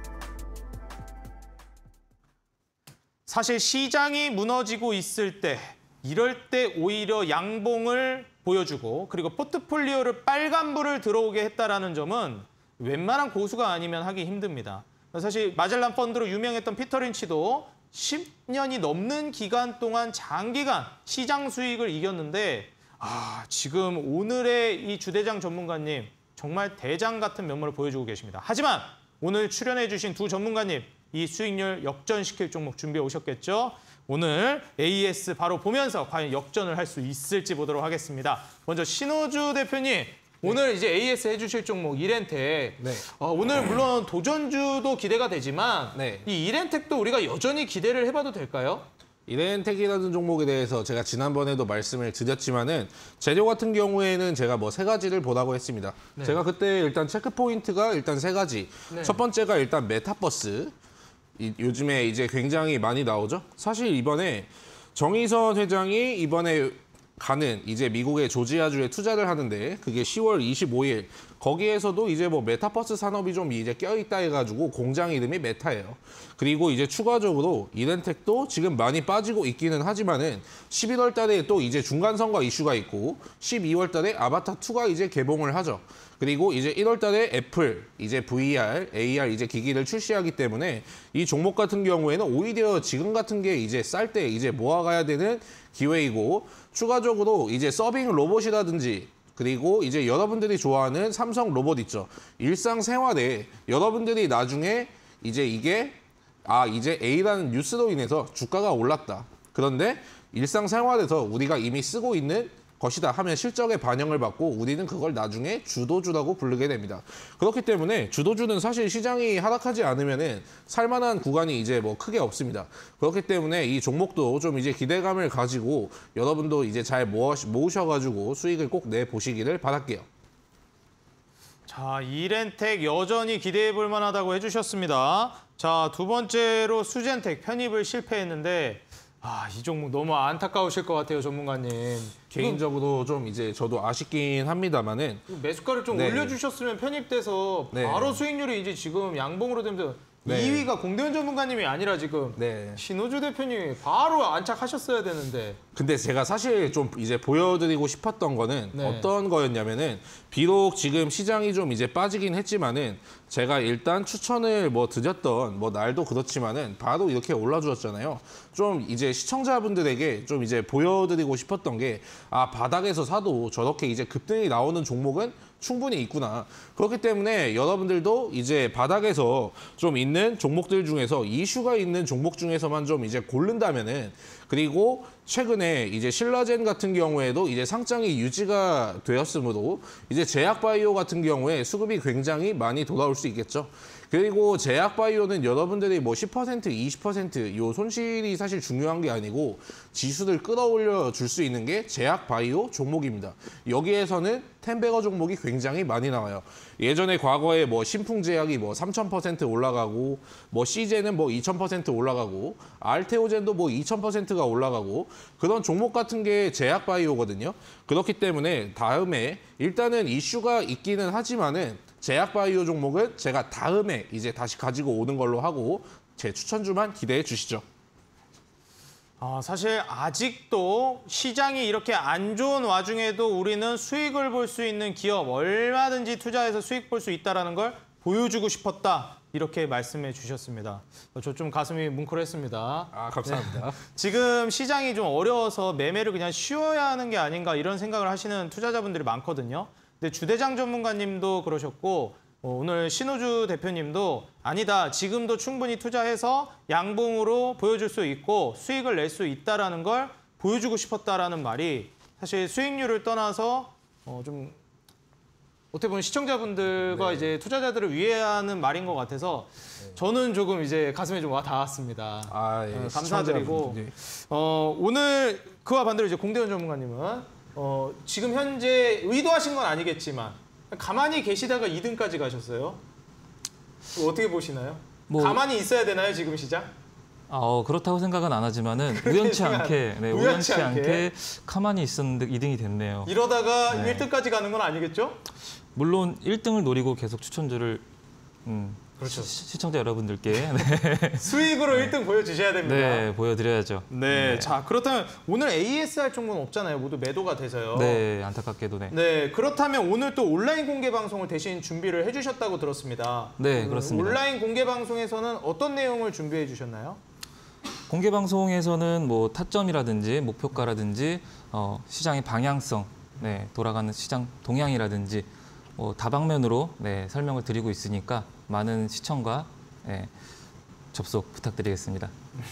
[SPEAKER 1] 사실 시장이 무너지고 있을 때, 이럴 때 오히려 양봉을 보여주고 그리고 포트폴리오를 빨간불을 들어오게 했다는 점은 웬만한 고수가 아니면 하기 힘듭니다. 사실 마젤란 펀드로 유명했던 피터 린치도 십 년이 넘는 기간 동안 장기간 시장 수익을 이겼는데, 아, 지금 오늘의 이 주대장 전문가님 정말 대장 같은 면모를 보여주고 계십니다. 하지만 오늘 출연해 주신 두 전문가님, 이 수익률 역전시킬 종목 준비해 오셨겠죠? 오늘 에이에스 바로 보면서 과연 역전을 할 수 있을지 보도록 하겠습니다. 먼저 신호주 대표님, 오늘 네. 이제 에이에스 해주실 종목 이렌텍. 네. 어, 오늘 물론 도전주도 기대가 되지만 네. 이 이렌텍도 우리가 여전히 기대를 해봐도 될까요?
[SPEAKER 3] 이렌텍이라는 종목에 대해서 제가 지난번에도 말씀을 드렸지만은 재료 같은 경우에는 제가 뭐 세 가지를 보라고 했습니다. 네. 제가 그때 일단 체크 포인트가 일단 세 가지. 네. 첫 번째가 일단 메타버스. 이, 요즘에 이제 굉장히 많이 나오죠. 사실 이번에 정의선 회장이 이번에 가는 이제 미국의 조지아주에 투자를 하는데 그게 시월 이십오일 거기에서도 이제 뭐 메타버스 산업이 좀 이제 껴있다 해가지고 공장 이름이 메타예요. 그리고 이제 추가적으로 이렌텍도 지금 많이 빠지고 있기는 하지만은 십일월 달에 또 이제 중간선거 이슈가 있고 십이월 달에 아바타 투가 이제 개봉을 하죠. 그리고 이제 일월 달에 애플 이제 브이알, 에이알 이제 기기를 출시하기 때문에 이 종목 같은 경우에는 오히려 지금 같은 게 이제 쌀 때 이제 모아가야 되는 기회이고 추가적으로 이제 서빙 로봇이라든지 그리고 이제 여러분들이 좋아하는 삼성 로봇 있죠. 일상생활에 여러분들이 나중에 이제 이게 아 이제 A라는 뉴스로 인해서 주가가 올랐다. 그런데 일상생활에서 우리가 이미 쓰고 있는 것이다 하면 실적에 반영을 받고 우리는 그걸 나중에 주도주라고 부르게 됩니다. 그렇기 때문에 주도주는 사실 시장이 하락하지 않으면은 살만한 구간이 이제 뭐 크게 없습니다. 그렇기 때문에 이 종목도 좀 이제 기대감을 가지고 여러분도 이제 잘 모으셔가지고 수익을 꼭 내보시기를 바랄게요.
[SPEAKER 1] 자, 이렌텍 여전히 기대해 볼 만하다고 해주셨습니다. 자, 두 번째로 수젠텍 편입을 실패했는데 아, 이 종목 너무 안타까우실 것 같아요, 전문가님.
[SPEAKER 3] 개인적으로 좀 이제 저도 아쉽긴 합니다만은
[SPEAKER 1] 매수가를 좀
[SPEAKER 3] 네.
[SPEAKER 1] 올려주셨으면 편입돼서
[SPEAKER 3] 네.
[SPEAKER 1] 바로 수익률이 이제 지금 양봉으로 되면서
[SPEAKER 3] 네.
[SPEAKER 1] 이 위가 공대현 전문가님이 아니라 지금
[SPEAKER 3] 네.
[SPEAKER 1] 신호주 대표님이 바로 안착하셨어야 되는데.
[SPEAKER 3] 근데 제가 사실 좀 이제 보여드리고 싶었던 거는
[SPEAKER 1] 네.
[SPEAKER 3] 어떤 거였냐면은 비록 지금 시장이 좀 이제 빠지긴 했지만은 제가 일단 추천을 뭐 드렸던 뭐 날도 그렇지만은 바로 이렇게 올라주었잖아요. 좀 이제 시청자분들에게 좀 이제 보여드리고 싶었던 게 아 바닥에서 사도 저렇게 이제 급등이 나오는 종목은 충분히 있구나. 그렇기 때문에 여러분들도 이제 바닥에서 좀 있는 종목들 중에서 이슈가 있는 종목 중에서만 좀 이제 고른다면은 그리고 최근에 이제 신라젠 같은 경우에도 이제 상장이 유지가 되었으므로 이제 제약바이오 같은 경우에 수급이 굉장히 많이 돌아올 수 있겠죠. 그리고 제약바이오는 여러분들이 뭐 십 퍼센트, 이십 퍼센트 요 손실이 사실 중요한 게 아니고 지수를 끌어올려 줄 수 있는 게 제약바이오 종목입니다. 여기에서는 텐베거 종목이 굉장히 많이 나와요. 예전에 과거에 뭐 신풍제약이 뭐 삼천 퍼센트 올라가고 뭐 씨제는 뭐 이천 퍼센트 올라가고 알테오젠도 뭐 이천 퍼센트가 올라가고 그런 종목 같은 게 제약바이오거든요. 그렇기 때문에 다음에 일단은 이슈가 있기는 하지만은 제약바이오 종목은 제가 다음에 이제 다시 가지고 오는 걸로 하고 제 추천주만 기대해 주시죠.
[SPEAKER 1] 아, 사실 아직도 시장이 이렇게 안 좋은 와중에도 우리는 수익을 볼 수 있는 기업 얼마든지 투자해서 수익 볼 수 있다는 걸 보여주고 싶었다. 이렇게 말씀해 주셨습니다. 저 좀 가슴이 뭉클했습니다.
[SPEAKER 3] 아, 감사합니다.
[SPEAKER 1] 네. 지금 시장이 좀 어려워서 매매를 그냥 쉬어야 하는 게 아닌가 이런 생각을 하시는 투자자분들이 많거든요. 근데 주대장 전문가님도 그러셨고 오늘 신호주 대표님도 아니다. 지금도 충분히 투자해서 양봉으로 보여줄 수 있고 수익을 낼 수 있다는 걸 보여주고 싶었다라는 말이 사실 수익률을 떠나서 어 좀 어떻게 보면 시청자분들과
[SPEAKER 3] 네.
[SPEAKER 1] 이제 투자자들을 위하는 말인 것 같아서 저는 조금 이제 가슴에 좀 와 닿았습니다.
[SPEAKER 3] 아, 예.
[SPEAKER 1] 어, 감사드리고
[SPEAKER 3] 시청자분들.
[SPEAKER 1] 어, 오늘 그와 반대로 이제 공대현 전문가님은 어, 지금 현재 의도하신 건 아니겠지만 가만히 계시다가 이 등까지 가셨어요. 어떻게 보시나요?
[SPEAKER 4] 뭐-
[SPEAKER 1] 가만히 있어야 되나요, 지금 시장?
[SPEAKER 4] 아, 어, 그렇다고 생각은 안 하지만은 우연치 않게, 네,
[SPEAKER 1] 우연치
[SPEAKER 4] 우연치
[SPEAKER 1] 않게.
[SPEAKER 4] 않게 가만히 있었는데 이 등이 됐네요.
[SPEAKER 1] 이러다가
[SPEAKER 4] 네.
[SPEAKER 1] 일 등까지 가는 건 아니겠죠?
[SPEAKER 4] 물론 일 등을 노리고 계속 추천주를 음,
[SPEAKER 1] 그렇죠.
[SPEAKER 4] 시, 시청자 여러분들께 네,
[SPEAKER 1] 수익으로 일 등 보여주셔야 됩니다.
[SPEAKER 4] 네, 보여드려야죠.
[SPEAKER 1] 네, 자 그렇다면 오늘 에이에스알 종목은 없잖아요. 모두 매도가 돼서요.
[SPEAKER 4] 네, 안타깝게도 네.
[SPEAKER 1] 네, 그렇다면 오늘 또 온라인 공개 방송을 대신 준비를 해주셨다고 들었습니다.
[SPEAKER 4] 네,
[SPEAKER 1] 그
[SPEAKER 4] 그렇습니다.
[SPEAKER 1] 온라인 공개 방송에서는 어떤 내용을 준비해 주셨나요?
[SPEAKER 4] 공개 방송에서는 뭐 타점이라든지 목표가라든지 어, 시장의 방향성, 네, 돌아가는 시장 동향이라든지 뭐 다방면으로 네, 설명을 드리고 있으니까 많은 시청과 네, 접속 부탁드리겠습니다.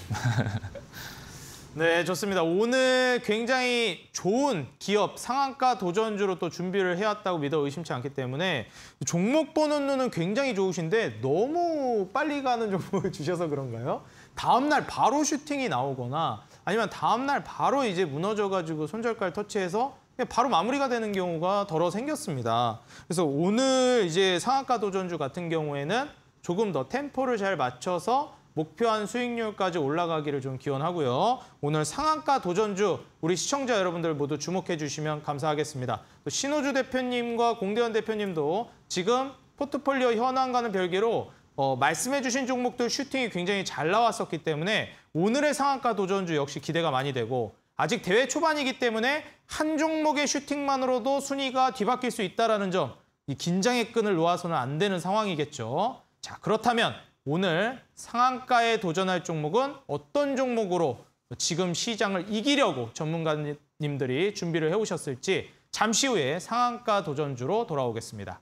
[SPEAKER 1] 네, 좋습니다. 오늘 굉장히 좋은 기업 상한가 도전주로 또 준비를 해왔다고 믿어 의심치 않기 때문에 종목 보는 눈은 굉장히 좋으신데 너무 빨리 가는 종목을 주셔서 그런가요? 다음 날 바로 슈팅이 나오거나 아니면 다음 날 바로 이제 무너져가지고 손절가를 터치해서 그냥 바로 마무리가 되는 경우가 덜어 생겼습니다. 그래서 오늘 이제 상한가 도전주 같은 경우에는 조금 더 템포를 잘 맞춰서 목표한 수익률까지 올라가기를 좀 기원하고요. 오늘 상한가 도전주 우리 시청자 여러분들 모두 주목해 주시면 감사하겠습니다. 또 신호주 대표님과 공대현 대표님도 지금 포트폴리오 현황과는 별개로 어, 말씀해 주신 종목들 슈팅이 굉장히 잘 나왔었기 때문에 오늘의 상한가 도전주 역시 기대가 많이 되고 아직 대회 초반이기 때문에 한 종목의 슈팅만으로도 순위가 뒤바뀔 수 있다는 점, 이 긴장의 끈을 놓아서는 안 되는 상황이겠죠. 자, 그렇다면 오늘 상한가에 도전할 종목은 어떤 종목으로 지금 시장을 이기려고 전문가님들이 준비를 해오셨을지 잠시 후에 상한가 도전주로 돌아오겠습니다.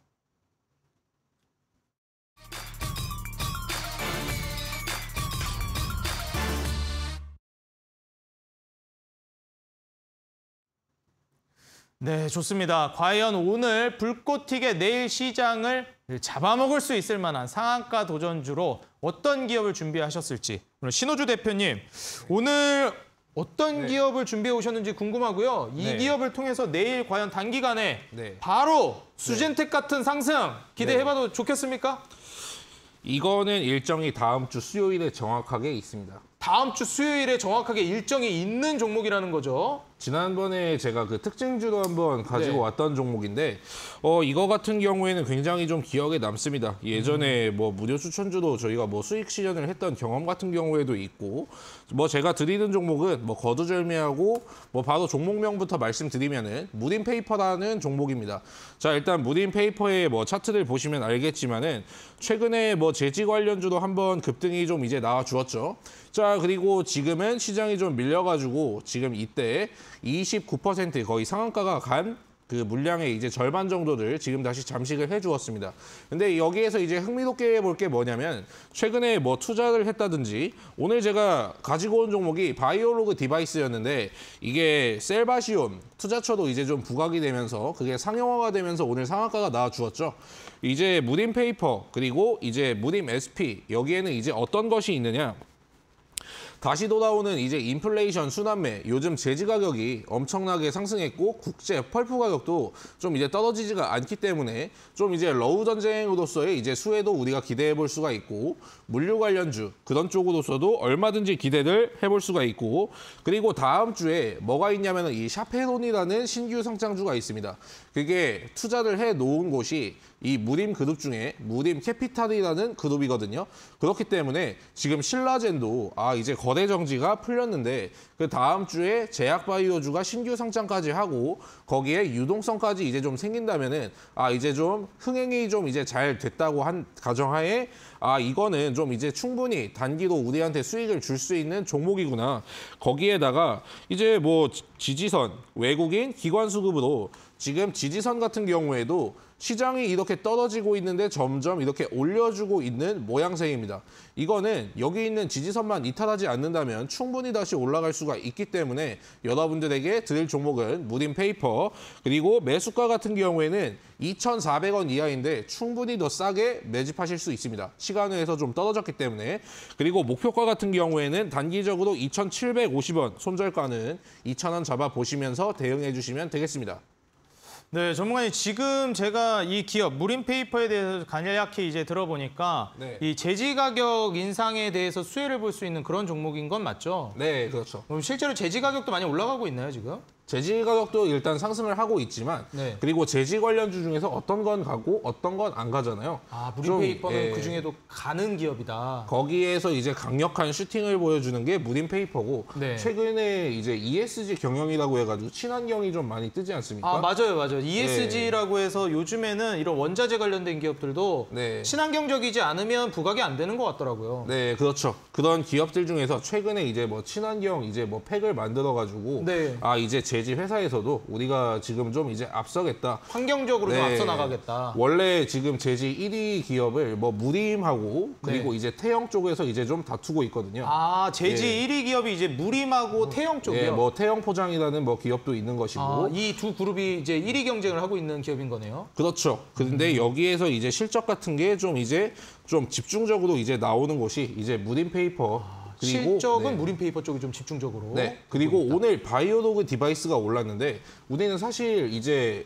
[SPEAKER 1] 네, 좋습니다. 과연 오늘 불꽃 튀게 내일 시장을 잡아먹을 수 있을 만한 상한가 도전주로 어떤 기업을 준비하셨을지 오늘 신호주 대표님 오늘 어떤
[SPEAKER 3] 네.
[SPEAKER 1] 기업을 준비해 오셨는지 궁금하고요. 이
[SPEAKER 3] 네.
[SPEAKER 1] 기업을 통해서 내일 과연 단기간에
[SPEAKER 3] 네.
[SPEAKER 1] 바로 수젠텍 같은 상승 기대해봐도
[SPEAKER 3] 네.
[SPEAKER 1] 좋겠습니까?
[SPEAKER 3] 이거는 일정이 다음 주 수요일에 정확하게 있습니다.
[SPEAKER 1] 다음 주 수요일에 정확하게 일정이 있는 종목이라는 거죠.
[SPEAKER 3] 지난번에 제가 그 특징주로 한번 가지고
[SPEAKER 1] 네.
[SPEAKER 3] 왔던 종목인데 어 이거 같은 경우에는 굉장히 좀 기억에 남습니다. 예전에
[SPEAKER 1] 음.
[SPEAKER 3] 뭐 무료 추천주도 저희가 뭐 수익 실현을 했던 경험 같은 경우에도 있고 뭐 제가 드리는 종목은 뭐 거두절미하고 뭐 바로 종목명부터 말씀드리면은 무딘페이퍼라는 종목입니다. 자, 일단 무딘페이퍼의 뭐 차트를 보시면 알겠지만은 최근에 뭐 재지 관련주도 한번 급등이 좀 이제 나와 주었죠. 자, 그리고 지금은 시장이 좀 밀려가지고 지금 이때 이십구 퍼센트 거의 상한가가 간 그 물량의 이제 절반 정도를 지금 다시 잠식을 해주었습니다. 근데 여기에서 이제 흥미롭게 볼 게 뭐냐면 최근에 뭐 투자를 했다든지 오늘 제가 가지고 온 종목이 바이오로그 디바이스였는데 이게 셀바시온 투자처도 이제 좀 부각이 되면서 그게 상용화가 되면서 오늘 상한가가 나와 주었죠. 이제 무딘페이퍼 그리고 이제 무딘 에스피 여기에는 이제 어떤 것이 있느냐? 다시 돌아오는 이제 인플레이션 순환매, 요즘 제지 가격이 엄청나게 상승했고 국제 펄프 가격도 좀 이제 떨어지지가 않기 때문에 좀 이제 러우 전쟁으로서의 이제 수혜도 우리가 기대해 볼 수가 있고 물류 관련주 그런 쪽으로서도 얼마든지 기대를 해볼 수가 있고 그리고 다음 주에 뭐가 있냐면은 이 샤페론이라는 신규 상장주가 있습니다. 그게 투자를 해 놓은 곳이 이 무딤 그룹 중에 무딤 캐피탈이라는 그룹이거든요. 그렇기 때문에 지금 신라젠도 아 이제 거래 정지가 풀렸는데 그 다음 주에 제약바이오주가 신규 상장까지 하고 거기에 유동성까지 이제 좀 생긴다면은 아 이제 좀 흥행이 좀 이제 잘 됐다고 한 가정하에 아 이거는 좀 이제 충분히 단기로 우리한테 수익을 줄 수 있는 종목이구나. 거기에다가 이제 뭐 지지선 외국인 기관 수급으로 지금 지지선 같은 경우에도 시장이 이렇게 떨어지고 있는데 점점 이렇게 올려주고 있는 모양새입니다. 이거는 여기 있는 지지선만 이탈하지 않는다면 충분히 다시 올라갈 수가 있기 때문에 여러분들에게 드릴 종목은 무딘페이퍼 그리고 매수가 같은 경우에는 이천사백 원 이하인데 충분히 더 싸게 매집하실 수 있습니다. 시간에서 좀 떨어졌기 때문에 그리고 목표가 같은 경우에는 단기적으로 이천칠백오십 원 손절가는 이천 원 잡아보시면서 대응해 주시면 되겠습니다.
[SPEAKER 1] 네, 전문가님 지금 제가 이 기업 무딘페이퍼에 대해서 간략히 이제 들어보니까
[SPEAKER 3] 네.
[SPEAKER 1] 이 제지 가격 인상에 대해서 수혜를 볼 수 있는 그런 종목인 건 맞죠?
[SPEAKER 3] 네, 그렇죠.
[SPEAKER 1] 그럼 실제로 제지 가격도 많이 올라가고 있나요, 지금?
[SPEAKER 3] 제지 가격도 일단 상승을 하고 있지만
[SPEAKER 1] 네.
[SPEAKER 3] 그리고 제지 관련주 중에서 어떤 건 가고 어떤 건 안 가잖아요.
[SPEAKER 1] 아, 무딘페이퍼는
[SPEAKER 3] 좀, 예.
[SPEAKER 1] 그중에도 가는 기업이다.
[SPEAKER 3] 거기에서 이제 강력한 슈팅을 보여주는 게 무딘페이퍼고
[SPEAKER 1] 네.
[SPEAKER 3] 최근에 이제 이에스지 경영이라고 해가지고 친환경이 좀 많이 뜨지 않습니까?
[SPEAKER 1] 아, 맞아요, 맞아요. 이에스지라고 해서 요즘에는 이런 원자재 관련된 기업들도
[SPEAKER 3] 네.
[SPEAKER 1] 친환경적이지 않으면 부각이 안 되는 것 같더라고요.
[SPEAKER 3] 네, 그렇죠. 그런 기업들 중에서 최근에 이제 뭐 친환경 이제 뭐 팩을 만들어가지고
[SPEAKER 1] 네.
[SPEAKER 3] 아 이제 제지 회사에서도 우리가 지금 좀 이제 앞서겠다.
[SPEAKER 1] 환경적으로 좀
[SPEAKER 3] 네.
[SPEAKER 1] 앞서 나가겠다.
[SPEAKER 3] 원래 지금 제지 일 위 기업을 뭐 무림하고 그리고
[SPEAKER 1] 네.
[SPEAKER 3] 이제 태영 쪽에서 이제 좀 다투고 있거든요.
[SPEAKER 1] 아, 제지
[SPEAKER 3] 예.
[SPEAKER 1] 일 위 기업이 이제 무림하고 태영 쪽이요?
[SPEAKER 3] 예, 뭐 태영 포장이라는 뭐 기업도 있는 것이고.
[SPEAKER 1] 아, 이 두 그룹이 이제 일 위 경쟁을 하고 있는 기업인 거네요.
[SPEAKER 3] 그렇죠. 그런데 여기에서 이제 실적 같은 게 좀 이제 좀 집중적으로 이제 나오는 곳이 이제 무딘페이퍼. 그리고
[SPEAKER 1] 실적은
[SPEAKER 3] 네.
[SPEAKER 1] 무림페이퍼 쪽이 좀 집중적으로.
[SPEAKER 3] 네. 그리고 오늘 바이오로그 디바이스가 올랐는데 우리는 사실 이제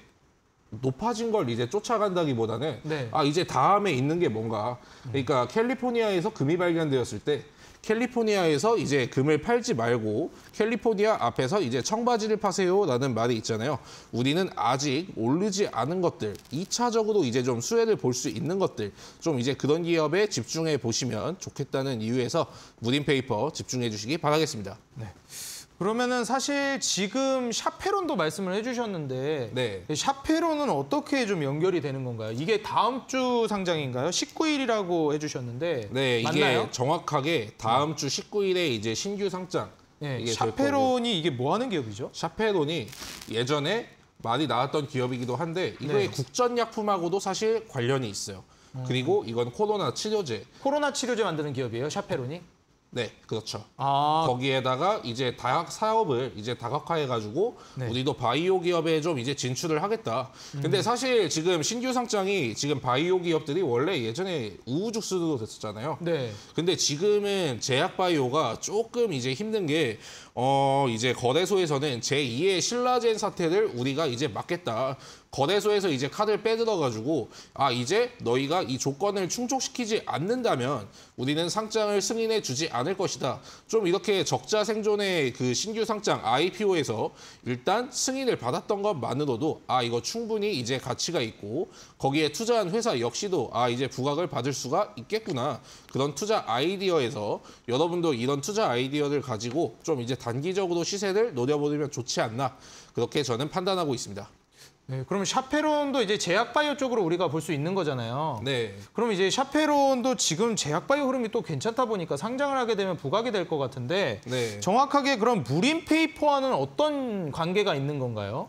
[SPEAKER 3] 높아진 걸 이제 쫓아간다기보다는
[SPEAKER 1] 네.
[SPEAKER 3] 아 이제 다음에 있는 게 뭔가 그러니까 캘리포니아에서 금이 발견되었을 때 캘리포니아에서 이제 금을 팔지 말고 캘리포니아 앞에서 이제 청바지를 파세요라는 말이 있잖아요. 우리는 아직 오르지 않은 것들, 이 차적으로 이제 좀 수혜를 볼 수 있는 것들, 좀 이제 그런 기업에 집중해 보시면 좋겠다는 이유에서 무딘페이퍼 집중해 주시기 바라겠습니다.
[SPEAKER 1] 네. 그러면은 사실 지금 샤페론도 말씀을 해주셨는데
[SPEAKER 3] 네.
[SPEAKER 1] 샤페론은 어떻게 좀 연결이 되는 건가요? 이게 다음 주 상장인가요? 십구 일이라고 해주셨는데
[SPEAKER 3] 네, 이게
[SPEAKER 1] 맞나요?
[SPEAKER 3] 정확하게 다음 주 십구 일에 이제 신규 상장.
[SPEAKER 1] 네,
[SPEAKER 3] 이게 될 거고.
[SPEAKER 1] 샤페론이 이게 뭐 하는 기업이죠?
[SPEAKER 3] 샤페론이 예전에 많이 나왔던 기업이기도 한데 이거의
[SPEAKER 1] 네.
[SPEAKER 3] 국전약품하고도 사실 관련이 있어요. 음. 그리고 이건 코로나 치료제.
[SPEAKER 1] 코로나 치료제 만드는 기업이에요, 샤페론이?
[SPEAKER 3] 네, 그렇죠.
[SPEAKER 1] 아,
[SPEAKER 3] 거기에다가 이제 다각 사업을 이제 다각화해가지고
[SPEAKER 1] 네.
[SPEAKER 3] 우리도 바이오 기업에 좀 이제 진출을 하겠다. 근데 사실 지금 신규 상장이 지금 바이오 기업들이 원래 예전에 우후죽순으로 됐었잖아요.
[SPEAKER 1] 네.
[SPEAKER 3] 근데 지금은 제약 바이오가 조금 이제 힘든 게 어, 이제 거래소에서는 제이의 신라젠 사태를 우리가 이제 막겠다. 거래소에서 이제 카드를 빼들어가지고 아 이제 너희가 이 조건을 충족시키지 않는다면 우리는 상장을 승인해 주지 않을 것이다. 좀 이렇게 적자 생존의 그 신규 상장 아이피오에서 일단 승인을 받았던 것만으로도 아 이거 충분히 이제 가치가 있고 거기에 투자한 회사 역시도 아 이제 부각을 받을 수가 있겠구나. 그런 투자 아이디어에서 여러분도 이런 투자 아이디어를 가지고 좀 이제 단기적으로 시세를 노려보면 좋지 않나. 그렇게 저는 판단하고 있습니다.
[SPEAKER 1] 네, 그러면 샤페론도 이제 제약바이오 쪽으로 우리가 볼 수 있는 거잖아요.
[SPEAKER 3] 네.
[SPEAKER 1] 그럼 이제 샤페론도 지금 제약바이오 흐름이 또 괜찮다 보니까 상장을 하게 되면 부각이 될 것 같은데
[SPEAKER 3] 네.
[SPEAKER 1] 정확하게 그럼 무림페이퍼와는 어떤 관계가 있는 건가요?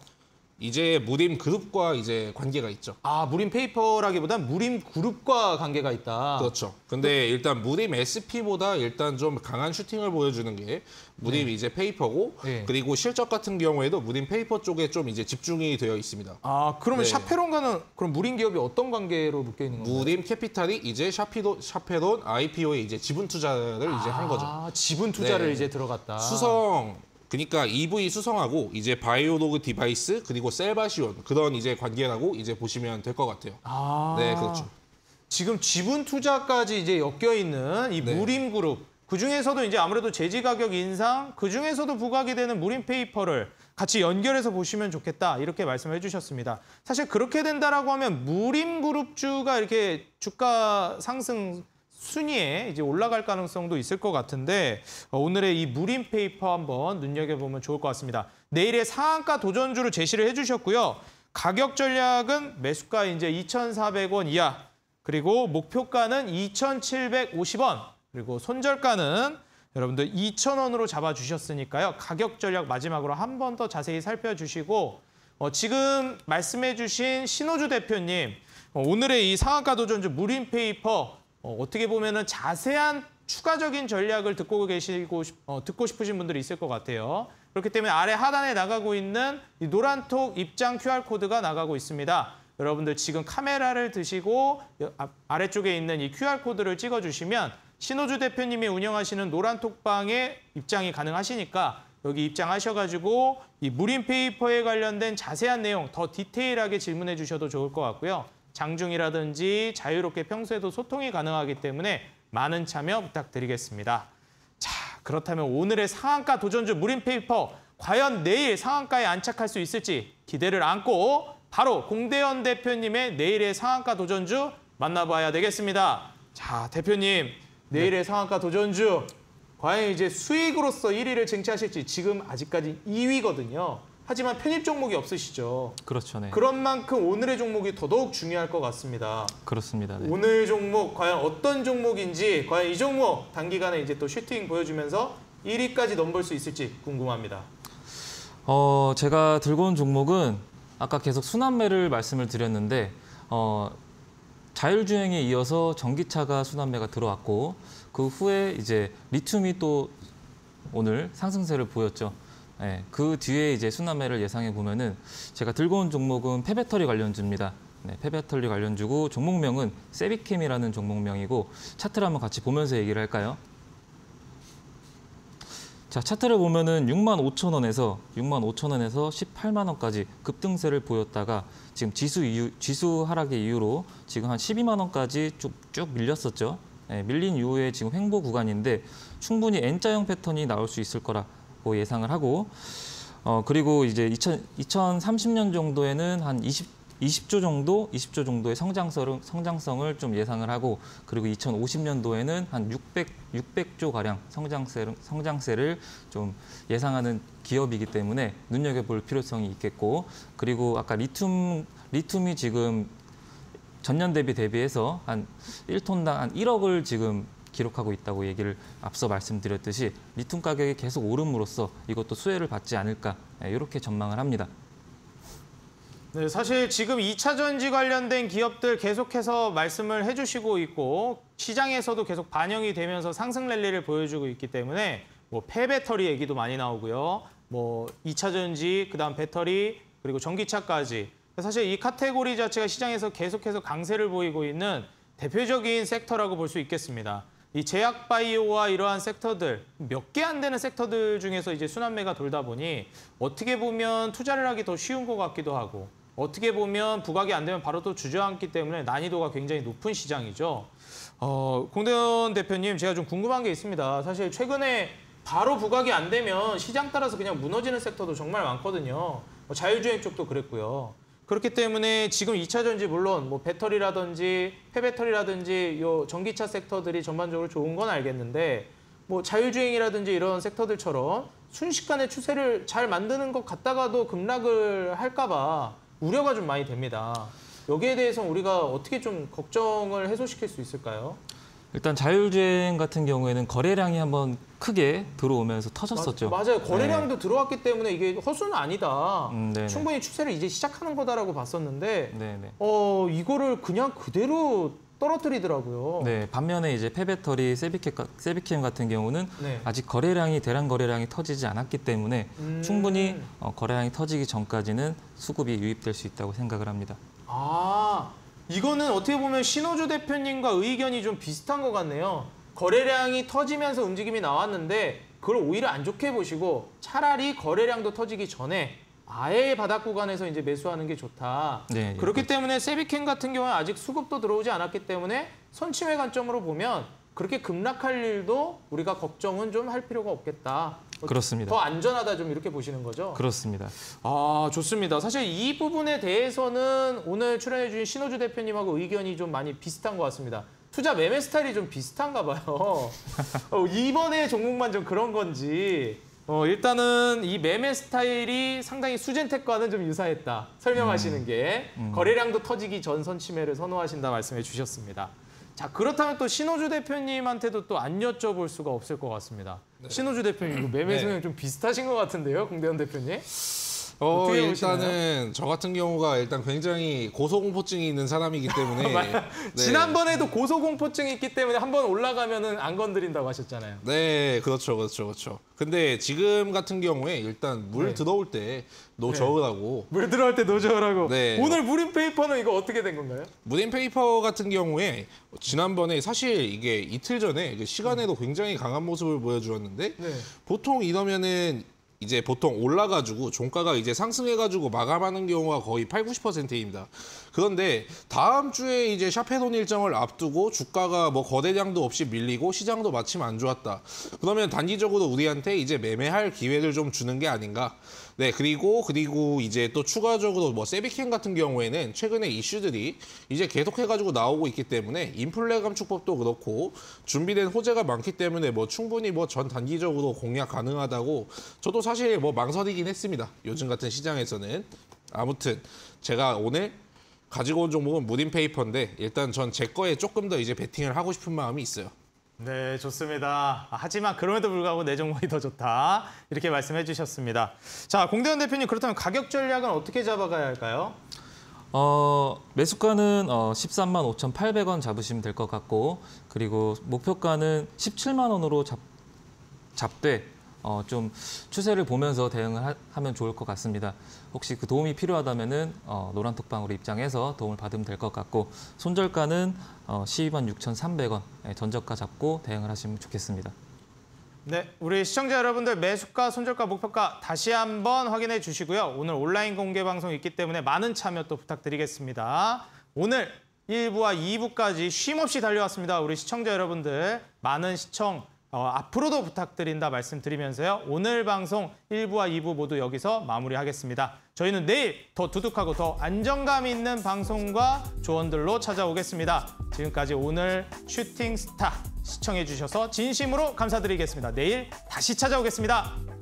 [SPEAKER 3] 이제 무림 그룹과 이제 관계가 있죠.
[SPEAKER 1] 아, 무림페이퍼라기보단 무림그룹과 관계가 있다.
[SPEAKER 3] 그렇죠. 근데 일단 무림 에스피보다 일단 좀 강한 슈팅을 보여주는 게 무림
[SPEAKER 1] 네.
[SPEAKER 3] 이제 페이퍼고
[SPEAKER 1] 네.
[SPEAKER 3] 그리고 실적 같은 경우에도 무림 페이퍼 쪽에 좀 이제 집중이 되어 있습니다.
[SPEAKER 1] 아, 그러면
[SPEAKER 3] 네.
[SPEAKER 1] 샤페론과는 그럼 무림 기업이 어떤 관계로 묶여 있는 건가요?
[SPEAKER 3] 무림 캐피탈이 이제 샤피도, 샤페론 아이피오에 이제 지분 투자를 이제 한 거죠.
[SPEAKER 1] 아, 지분 투자를
[SPEAKER 3] 네.
[SPEAKER 1] 이제 들어갔다.
[SPEAKER 3] 수성 그러니까 이브이 수성하고 이제 바이오로그 디바이스 그리고 셀바시온 그런 이제 관계라고 이제 보시면 될 것 같아요.
[SPEAKER 1] 아,
[SPEAKER 3] 네, 그렇죠.
[SPEAKER 1] 지금 지분 투자까지 이제 엮여 있는 이
[SPEAKER 3] 네.
[SPEAKER 1] 무림그룹 그 중에서도 이제 아무래도 제지 가격 인상 그 중에서도 부각이 되는 무림페이퍼를 같이 연결해서 보시면 좋겠다 이렇게 말씀해 주셨습니다. 사실 그렇게 된다라고 하면 무림그룹주가 이렇게 주가 상승 순위에 이제 올라갈 가능성도 있을 것 같은데 오늘의 이 무림페이퍼 한번 눈여겨보면 좋을 것 같습니다. 내일의 상한가 도전주를 제시를 해주셨고요. 가격 전략은 매수가 이제 이천사백 원 이하 그리고 목표가는 이천칠백오십 원 그리고 손절가는 여러분들 이천 원으로 잡아주셨으니까요. 가격 전략 마지막으로 한 번 더 자세히 살펴주시고 어, 지금 말씀해주신 신호주 대표님 어, 오늘의 이 상한가 도전주 무림페이퍼 어, 어떻게 보면은 자세한 추가적인 전략을 듣고 계시고 어, 듣고 싶으신 분들이 있을 것 같아요. 그렇기 때문에 아래 하단에 나가고 있는 이 노란톡 입장 큐알코드가 나가고 있습니다. 여러분들 지금 카메라를 드시고 아래쪽에 있는 이 큐알코드를 찍어주시면 신호주 대표님이 운영하시는 노란톡방에 입장이 가능하시니까 여기 입장하셔가지고 이 무림페이퍼에 관련된 자세한 내용 더 디테일하게 질문해 주셔도 좋을 것 같고요. 장중이라든지 자유롭게 평소에도 소통이 가능하기 때문에 많은 참여 부탁드리겠습니다. 자, 그렇다면 오늘의 상한가 도전주 무림페이퍼 과연 내일 상한가에 안착할 수 있을지 기대를 안고 바로 공대현 대표님의 내일의 상한가 도전주 만나봐야 되겠습니다. 자, 대표님 내일의 네. 상한가 도전주 과연 이제 수익으로서 일 위를 쟁취하실지 지금 아직까지 이 위거든요. 하지만 편입 종목이 없으시죠.
[SPEAKER 4] 그렇죠. 네.
[SPEAKER 1] 그런 만큼 오늘의 종목이 더더욱 중요할 것 같습니다.
[SPEAKER 4] 그렇습니다. 네.
[SPEAKER 1] 오늘 종목 과연 어떤 종목인지 과연 이 종목 단기간에 이제 또 슈팅 보여주면서 일 위까지 넘볼 수 있을지 궁금합니다.
[SPEAKER 4] 어, 제가 들고 온 종목은 아까 계속 순환매를 말씀을 드렸는데 어, 자율주행에 이어서 전기차가 순환매가 들어왔고 그 후에 이제 리튬이 또 오늘 상승세를 보였죠. 네, 그 뒤에 이제 순환매를 예상해 보면은 제가 들고 온 종목은 폐배터리 관련주입니다. 네, 폐배터리 관련주고 종목명은 세비캠이라는 종목명이고 차트를 한번 같이 보면서 얘기를 할까요? 자, 차트를 보면은 육만 오천 원에서 육만 오천 원에서 십팔만 원까지 급등세를 보였다가 지금 지수 이유, 지수 하락의 이유로 지금 한 십이만 원까지 쭉, 쭉 밀렸었죠. 네, 밀린 이후에 지금 횡보 구간인데 충분히 N자형 패턴이 나올 수 있을 거라고 예상을 하고 어, 그리고 이제 이천삼십 년 정도에는 한 이십, 이십 조 정도, 이십 조 정도의 성장성을, 성장성을 좀 예상을 하고 그리고 이천오십 년도에는 한 육백, 육백 조 가량 성장세, 성장세를 좀 예상하는 기업이기 때문에 눈여겨볼 필요성이 있겠고 그리고 아까 리튬, 리튬이 지금 전년 대비 대비해서 한 일 톤당 한 일억을 지금 기록하고 있다고 얘기를 앞서 말씀드렸듯이 리튬 가격이 계속 오름으로써 이것도 수혜를 받지 않을까 이렇게 전망을 합니다.
[SPEAKER 1] 네, 사실 지금 이 차 전지 관련된 기업들 계속해서 말씀을 해주시고 있고 시장에서도 계속 반영이 되면서 상승 랠리를 보여주고 있기 때문에 뭐 폐배터리 얘기도 많이 나오고요. 뭐 이 차 전지, 그다음 배터리, 그리고 전기차까지. 사실 이 카테고리 자체가 시장에서 계속해서 강세를 보이고 있는 대표적인 섹터라고 볼 수 있겠습니다. 이 제약바이오와 이러한 섹터들, 몇 개 안 되는 섹터들 중에서 이제 순환매가 돌다 보니 어떻게 보면 투자를 하기 더 쉬운 것 같기도 하고 어떻게 보면 부각이 안 되면 바로 또 주저앉기 때문에 난이도가 굉장히 높은 시장이죠. 어, 공대현 대표님, 제가 좀 궁금한 게 있습니다. 사실 최근에 바로 부각이 안 되면 시장 따라서 그냥 무너지는 섹터도 정말 많거든요. 뭐 자율주행 쪽도 그랬고요. 그렇기 때문에 지금 이 차 전지 물론 뭐 배터리라든지 폐배터리라든지 요 전기차 섹터들이 전반적으로 좋은 건 알겠는데 뭐 자율주행이라든지 이런 섹터들처럼 순식간에 추세를 잘 만드는 것 같다가도 급락을 할까 봐 우려가 좀 많이 됩니다. 여기에 대해서 우리가 어떻게 좀 걱정을 해소시킬 수 있을까요?
[SPEAKER 4] 일단 자율주행 같은 경우에는 거래량이 한번 크게 들어오면서 터졌었죠.
[SPEAKER 1] 맞, 맞아요. 거래량도 네. 들어왔기 때문에 이게 허수는 아니다.
[SPEAKER 4] 음,
[SPEAKER 1] 충분히 추세를 이제 시작하는 거다라고 봤었는데
[SPEAKER 4] 네네.
[SPEAKER 1] 어 이거를 그냥 그대로 떨어뜨리더라고요.
[SPEAKER 4] 네, 반면에 이제 폐배터리, 세비캠, 세비캠 같은 경우는
[SPEAKER 1] 네.
[SPEAKER 4] 아직 거래량이 대량 거래량이 터지지 않았기 때문에
[SPEAKER 1] 음...
[SPEAKER 4] 충분히 어, 거래량이 터지기 전까지는 수급이 유입될 수 있다고 생각을 합니다.
[SPEAKER 1] 아, 이거는 어떻게 보면 신호주 대표님과 의견이 좀 비슷한 것 같네요. 거래량이 터지면서 움직임이 나왔는데 그걸 오히려 안 좋게 보시고 차라리 거래량도 터지기 전에 아예 바닥 구간에서 이제 매수하는 게 좋다.
[SPEAKER 4] 네,
[SPEAKER 1] 그렇기
[SPEAKER 4] 네.
[SPEAKER 1] 때문에 세비캠 같은 경우는 아직 수급도 들어오지 않았기 때문에 선침해 관점으로 보면 그렇게 급락할 일도 우리가 걱정은 좀 할 필요가 없겠다.
[SPEAKER 4] 그렇습니다.
[SPEAKER 1] 더 안전하다 좀 이렇게 보시는 거죠?
[SPEAKER 4] 그렇습니다.
[SPEAKER 1] 아, 좋습니다. 사실 이 부분에 대해서는 오늘 출연해 주신 신호주 대표님하고 의견이 좀 많이 비슷한 것 같습니다. 투자 매매 스타일이 좀 비슷한가 봐요. 어, 이번에 종목만 좀 그런 건지. 어, 일단은 이 매매 스타일이 상당히 수젠텍과는 좀 유사했다. 설명하시는
[SPEAKER 4] 음.
[SPEAKER 1] 게
[SPEAKER 4] 음.
[SPEAKER 1] 거래량도 터지기 전 선침해를 선호하신다 말씀해 주셨습니다. 자, 그렇다면 또 신호주 대표님한테도 또 안 여쭤볼 수가 없을 것 같습니다. 네. 신호주 대표님, 이거 매매 성향 네. 좀 비슷하신 것 같은데요, 공대현 대표님?
[SPEAKER 3] 어, 일단은 저 같은 경우가 일단 굉장히 고소공포증이 있는 사람이기 때문에 네.
[SPEAKER 1] 지난번에도 고소공포증이 있기 때문에 한번 올라가면은 안 건드린다고 하셨잖아요.
[SPEAKER 3] 네, 그렇죠, 그렇죠, 그렇죠. 근데 지금 같은 경우에 일단 물 네. 들어올 때 노저으라고.
[SPEAKER 1] 네. 물 들어올 때 노저으라고.
[SPEAKER 3] 네.
[SPEAKER 1] 오늘 무림페이퍼는 이거 어떻게 된 건가요?
[SPEAKER 3] 무림페이퍼 같은 경우에 지난번에 사실 이게 이틀 전에 시간에도 굉장히 강한 모습을 보여주었는데 네. 보통 이러면은 이제 보통 올라가지고 종가가 이제 상승해가지고 마감하는 경우가 거의 팔, 구십 퍼센트입니다. 그런데 다음 주에 이제 샤페론 일정을 앞두고 주가가 뭐 거래량도 없이 밀리고 시장도 마침 안 좋았다. 그러면 단기적으로 우리한테 이제 매매할 기회를 좀 주는 게 아닌가. 네, 그리고 그리고 이제 또 추가적으로 뭐 세비캠 같은 경우에는 최근에 이슈들이 이제 계속해가지고 나오고 있기 때문에 인플레 감축법도 그렇고 준비된 호재가 많기 때문에 뭐 충분히 뭐 전 단기적으로 공략 가능하다고 저도 사실 뭐 망설이긴 했습니다. 요즘 같은 시장에서는. 아무튼 제가 오늘 가지고 온 종목은 무림페이퍼인데 일단 전 제 거에 조금 더 이제 베팅을 하고 싶은 마음이 있어요.
[SPEAKER 1] 네, 좋습니다. 하지만 그럼에도 불구하고 내 종목이 더 좋다. 이렇게 말씀해 주셨습니다. 자, 공대현 대표님, 그렇다면 가격 전략은 어떻게 잡아가야 할까요?
[SPEAKER 4] 어, 매수가는 어, 십삼만 오천팔백 원 잡으시면 될 것 같고 그리고 목표가는 십칠만 원으로 잡, 잡되 어, 좀 추세를 보면서 대응을 하, 하면 좋을 것 같습니다. 혹시 그 도움이 필요하다면은 어, 노란톡방으로 입장해서 도움을 받으면 될 것 같고 손절가는 어, 십이만 육천삼백 원 네, 전저가 잡고 대응을 하시면 좋겠습니다.
[SPEAKER 1] 네, 우리 시청자 여러분들 매수가, 손절가, 목표가 다시 한번 확인해 주시고요. 오늘 온라인 공개 방송 있기 때문에 많은 참여 또 부탁드리겠습니다. 오늘 일 부와 이 부까지 쉼없이 달려왔습니다. 우리 시청자 여러분들 많은 시청 어, 앞으로도 부탁드린다 말씀드리면서요. 오늘 방송 일 부와 이 부 모두 여기서 마무리하겠습니다. 저희는 내일 더 두둑하고 더 안정감 있는 방송과 조언들로 찾아오겠습니다. 지금까지 오늘 슈팅 스타 시청해 주셔서 진심으로 감사드리겠습니다. 내일 다시 찾아오겠습니다.